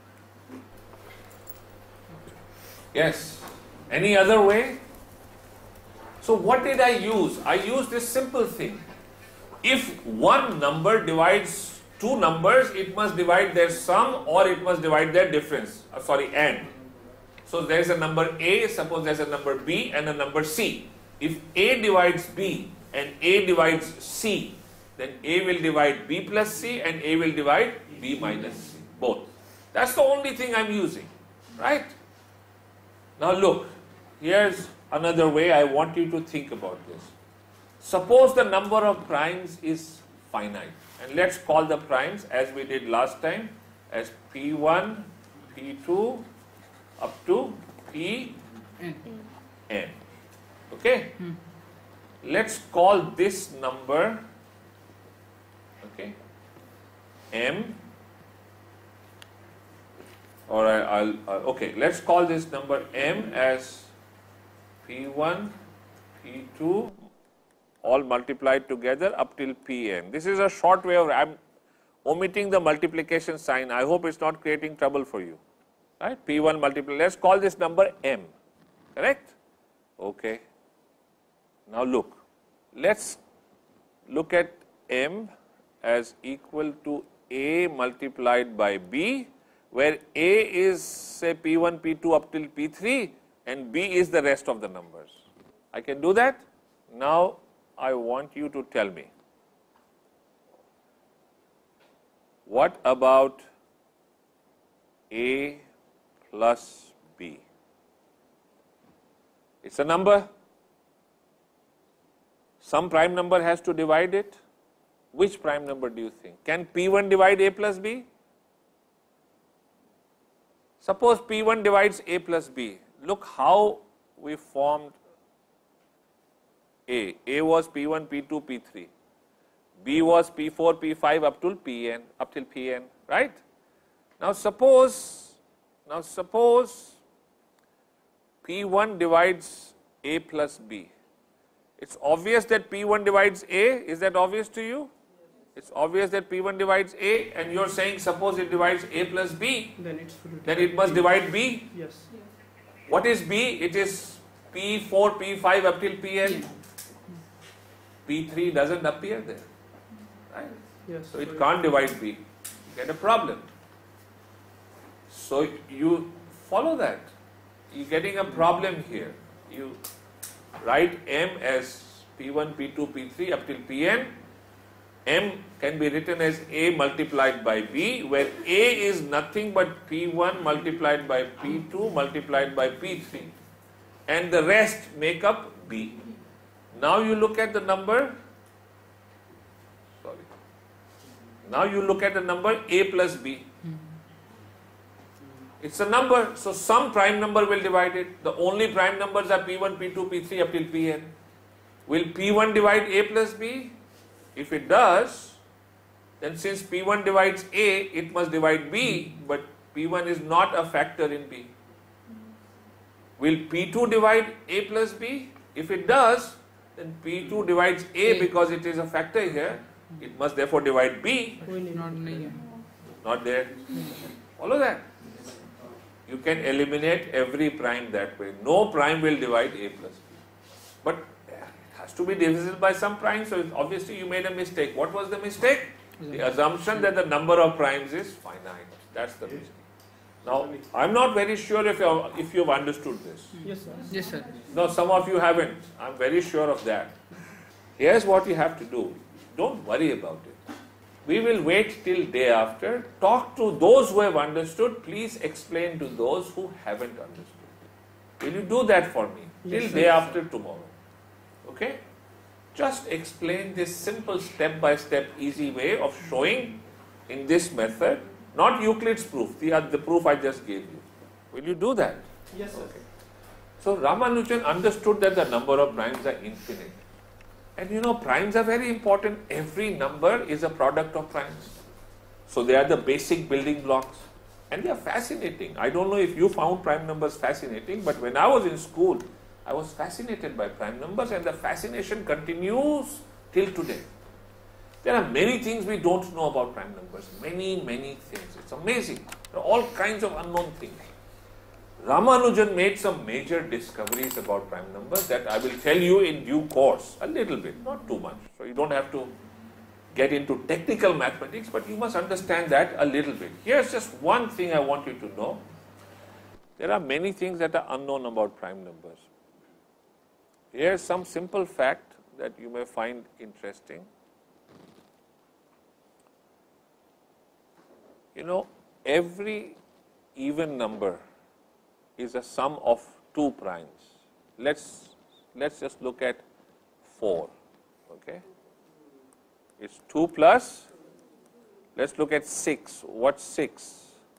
Yes. Any other way? So what did I use? I used this simple thing. If one number divides two numbers, it must divide their sum or it must divide their difference. Uh, sorry, and. So there is a number A, suppose there is a number B and a number C. If A divides B and A divides C, then A will divide B plus C and A will divide B minus C, both. That's the only thing I'm using, right? Now look, here's another way I want you to think about this. Suppose the number of primes is finite, and let's call the primes as we did last time as P one, P two, up to P n. Okay? Hmm. Let's call this number, okay, M, or I, I'll, uh, okay, let's call this number M as P one, P two, all multiplied together up till P n. This is a short way of, I'm omitting the multiplication sign. I hope it's not creating trouble for you. Right? P one multiplied, let's call this number M, correct? Okay. Now look, let's look at M as equal to A multiplied by B, where A is say P one, P two up till P three and B is the rest of the numbers. I can do that? Now I want you to tell me, what about A plus B? It's a number. Some prime number has to divide it. Which prime number do you think? Can P one divide A plus B? Suppose P one divides A plus B. Look how we formed A. A was P one, P two, P three. B was P four, P five up till Pn, up till Pn, right? Now suppose, now suppose P one divides A plus B. It's obvious that P one divides A. Is that obvious to you? It's obvious that P one divides A, and you're saying suppose it divides A plus B, Then it's then it must divide B. Yes. What is B? It is P four, P five up till Pn. P three doesn't appear there, right? Yes. So it can't divide B. You get a problem. So you follow that. You're getting a problem here. You write M as P one, P two, P three up till Pn. M can be written as A multiplied by B, where A is nothing but P one multiplied by P two multiplied by P three, and the rest make up B. Now you look at the number, sorry, now you look at the number A plus B. It's a number, so some prime number will divide it. The only prime numbers are P one, P two, P three up till Pn. Will P one divide A plus B? If it does, then since P one divides A, it must divide B, but P one is not a factor in B. Will P two divide A plus B? If it does, then P two divides A because it is a factor here. It must therefore divide B. Not there. Follow that. You can eliminate every prime that way. No prime will divide A plus B. But has to be divisible by some prime, so obviously you made a mistake. What was the mistake? The assumption that the number of primes is finite. That's the mistake. Now, I'm not very sure if you if you've understood this. Yes, sir. Yes, sir. No, some of you haven't. I'm very sure of that. Here's what you have to do. Don't worry about it. We will wait till day after. Talk to those who have understood. Please explain to those who haven't understood. Will you do that for me? Yes, Till sir. day after tomorrow. Okay? Just explain this simple step-by-step easy way of showing in this method, not Euclid's proof, the, the proof I just gave you. Will you do that? Yes, sir. Okay. So Ramanujan understood that the number of primes are infinite. And you know, primes are very important. Every number is a product of primes. So they are the basic building blocks. And they are fascinating. I don't know if you found prime numbers fascinating, but when I was in school, I was fascinated by prime numbers, and the fascination continues till today. There are many things we don't know about prime numbers. Many, many things. It's amazing. There are all kinds of unknown things. Ramanujan made some major discoveries about prime numbers that I will tell you in due course, a little bit, not too much. So you don't have to get into technical mathematics, but you must understand that a little bit. Here's just one thing I want you to know. There are many things that are unknown about prime numbers. Here's some simple fact that you may find interesting. You know, every even number is a sum of two primes. Let's let's just look at four. Okay, it's two plus. Let's look at six. What's six?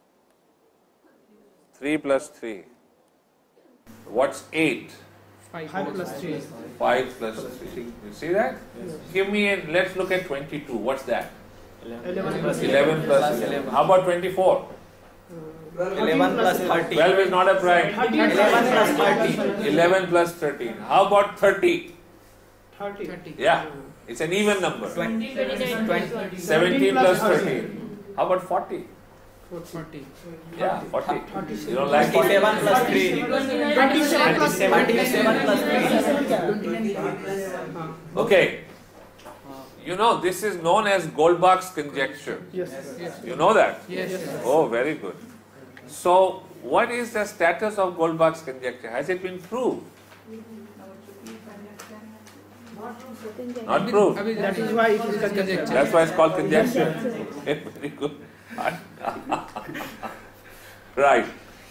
Three plus three. What's eight? Five plus three. Five plus three. You see that? Yes. Give me a. Let's look at twenty-two. What's that? Eleven plus eleven plus eleven. How about twenty-four? eleven plus thirty. twelve is not a prime. eleven plus thirty. eleven plus thirteen. How about thirty? thirty. Yeah, it's an even number. twenty. seventeen plus thirteen. How about forty? forty. Yeah, forty. You don't like forty-seven plus three. twenty-seven plus twenty-seven plus three. Okay. You know, this is known as Goldbach's conjecture. Yes. Yes. You know that? Yes. yes. Oh, very good. So, what is the status of Goldbach's conjecture? Has it been proved? Not proved. That is why it is conjecture. That's why it's called conjecture. Very good. Right.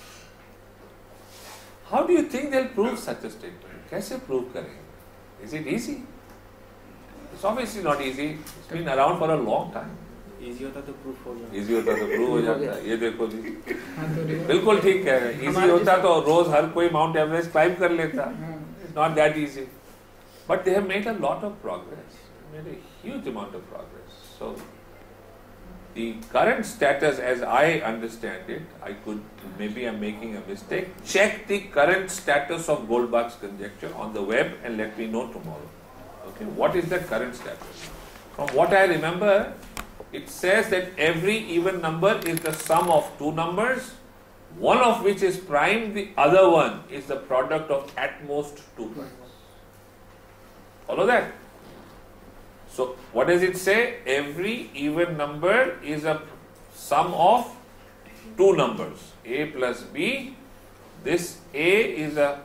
How do you think they'll prove such a statement? कैसे prove करेंगे? Is it easy? It's obviously not easy. It's been around for a long time. Easy होता तो proof हो जाता. Easy होता तो prove हो जाता. ये देखो जी. बिल्कुल ठीक कह रहे हैं. Easy होता तो रोज हर कोई Mount Everest climb कर लेता. It's not that easy. But they have made a lot of progress. Made a huge amount of progress. So the current status, as I understand it, I could, maybe I'm making a mistake. Check the current status of Goldbach's conjecture on the web and let me know tomorrow. Okay, what is the current status? From what I remember, it says that every even number is the sum of two numbers, one of which is prime, the other one is the product of at most two primes. Follow that? So, what does it say? Every even number is a sum of two numbers, A plus B. This A is a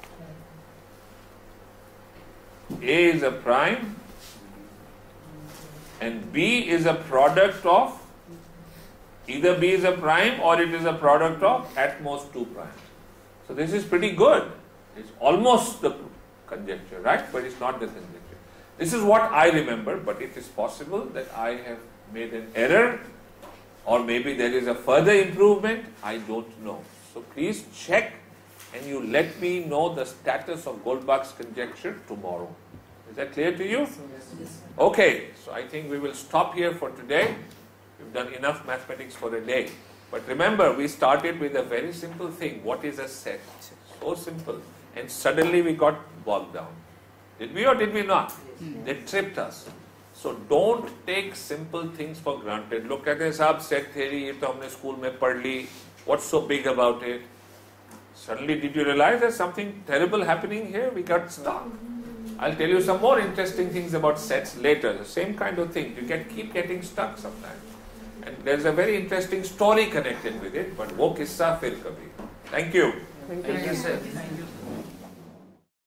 A is a prime and B is a product of, either B is a prime or it is a product of at most two primes. So this is pretty good. It's almost the conjecture, right? But it's not the conjecture. This is what I remember, but it is possible that I have made an error or maybe there is a further improvement. I don't know. So please check and you let me know the status of Goldbach's conjecture tomorrow. Is that clear to you? Okay, so I think we will stop here for today. We've done enough mathematics for a day. But remember, we started with a very simple thing. What is a set? So simple. And suddenly we got bogged down. Did we or did we not? They tripped us. So don't take simple things for granted. Look at this, साहब set theory, ये तो हमने school में पढ़ ली. What's so big about it? Suddenly did you realize there's something terrible happening here? We got stuck. I'll tell you some more interesting things about sets later. The same kind of thing. You can keep getting stuck sometimes. And there's a very interesting story connected with it. But वो किस्सा फिर कभी. Thank you. Thank you, sir.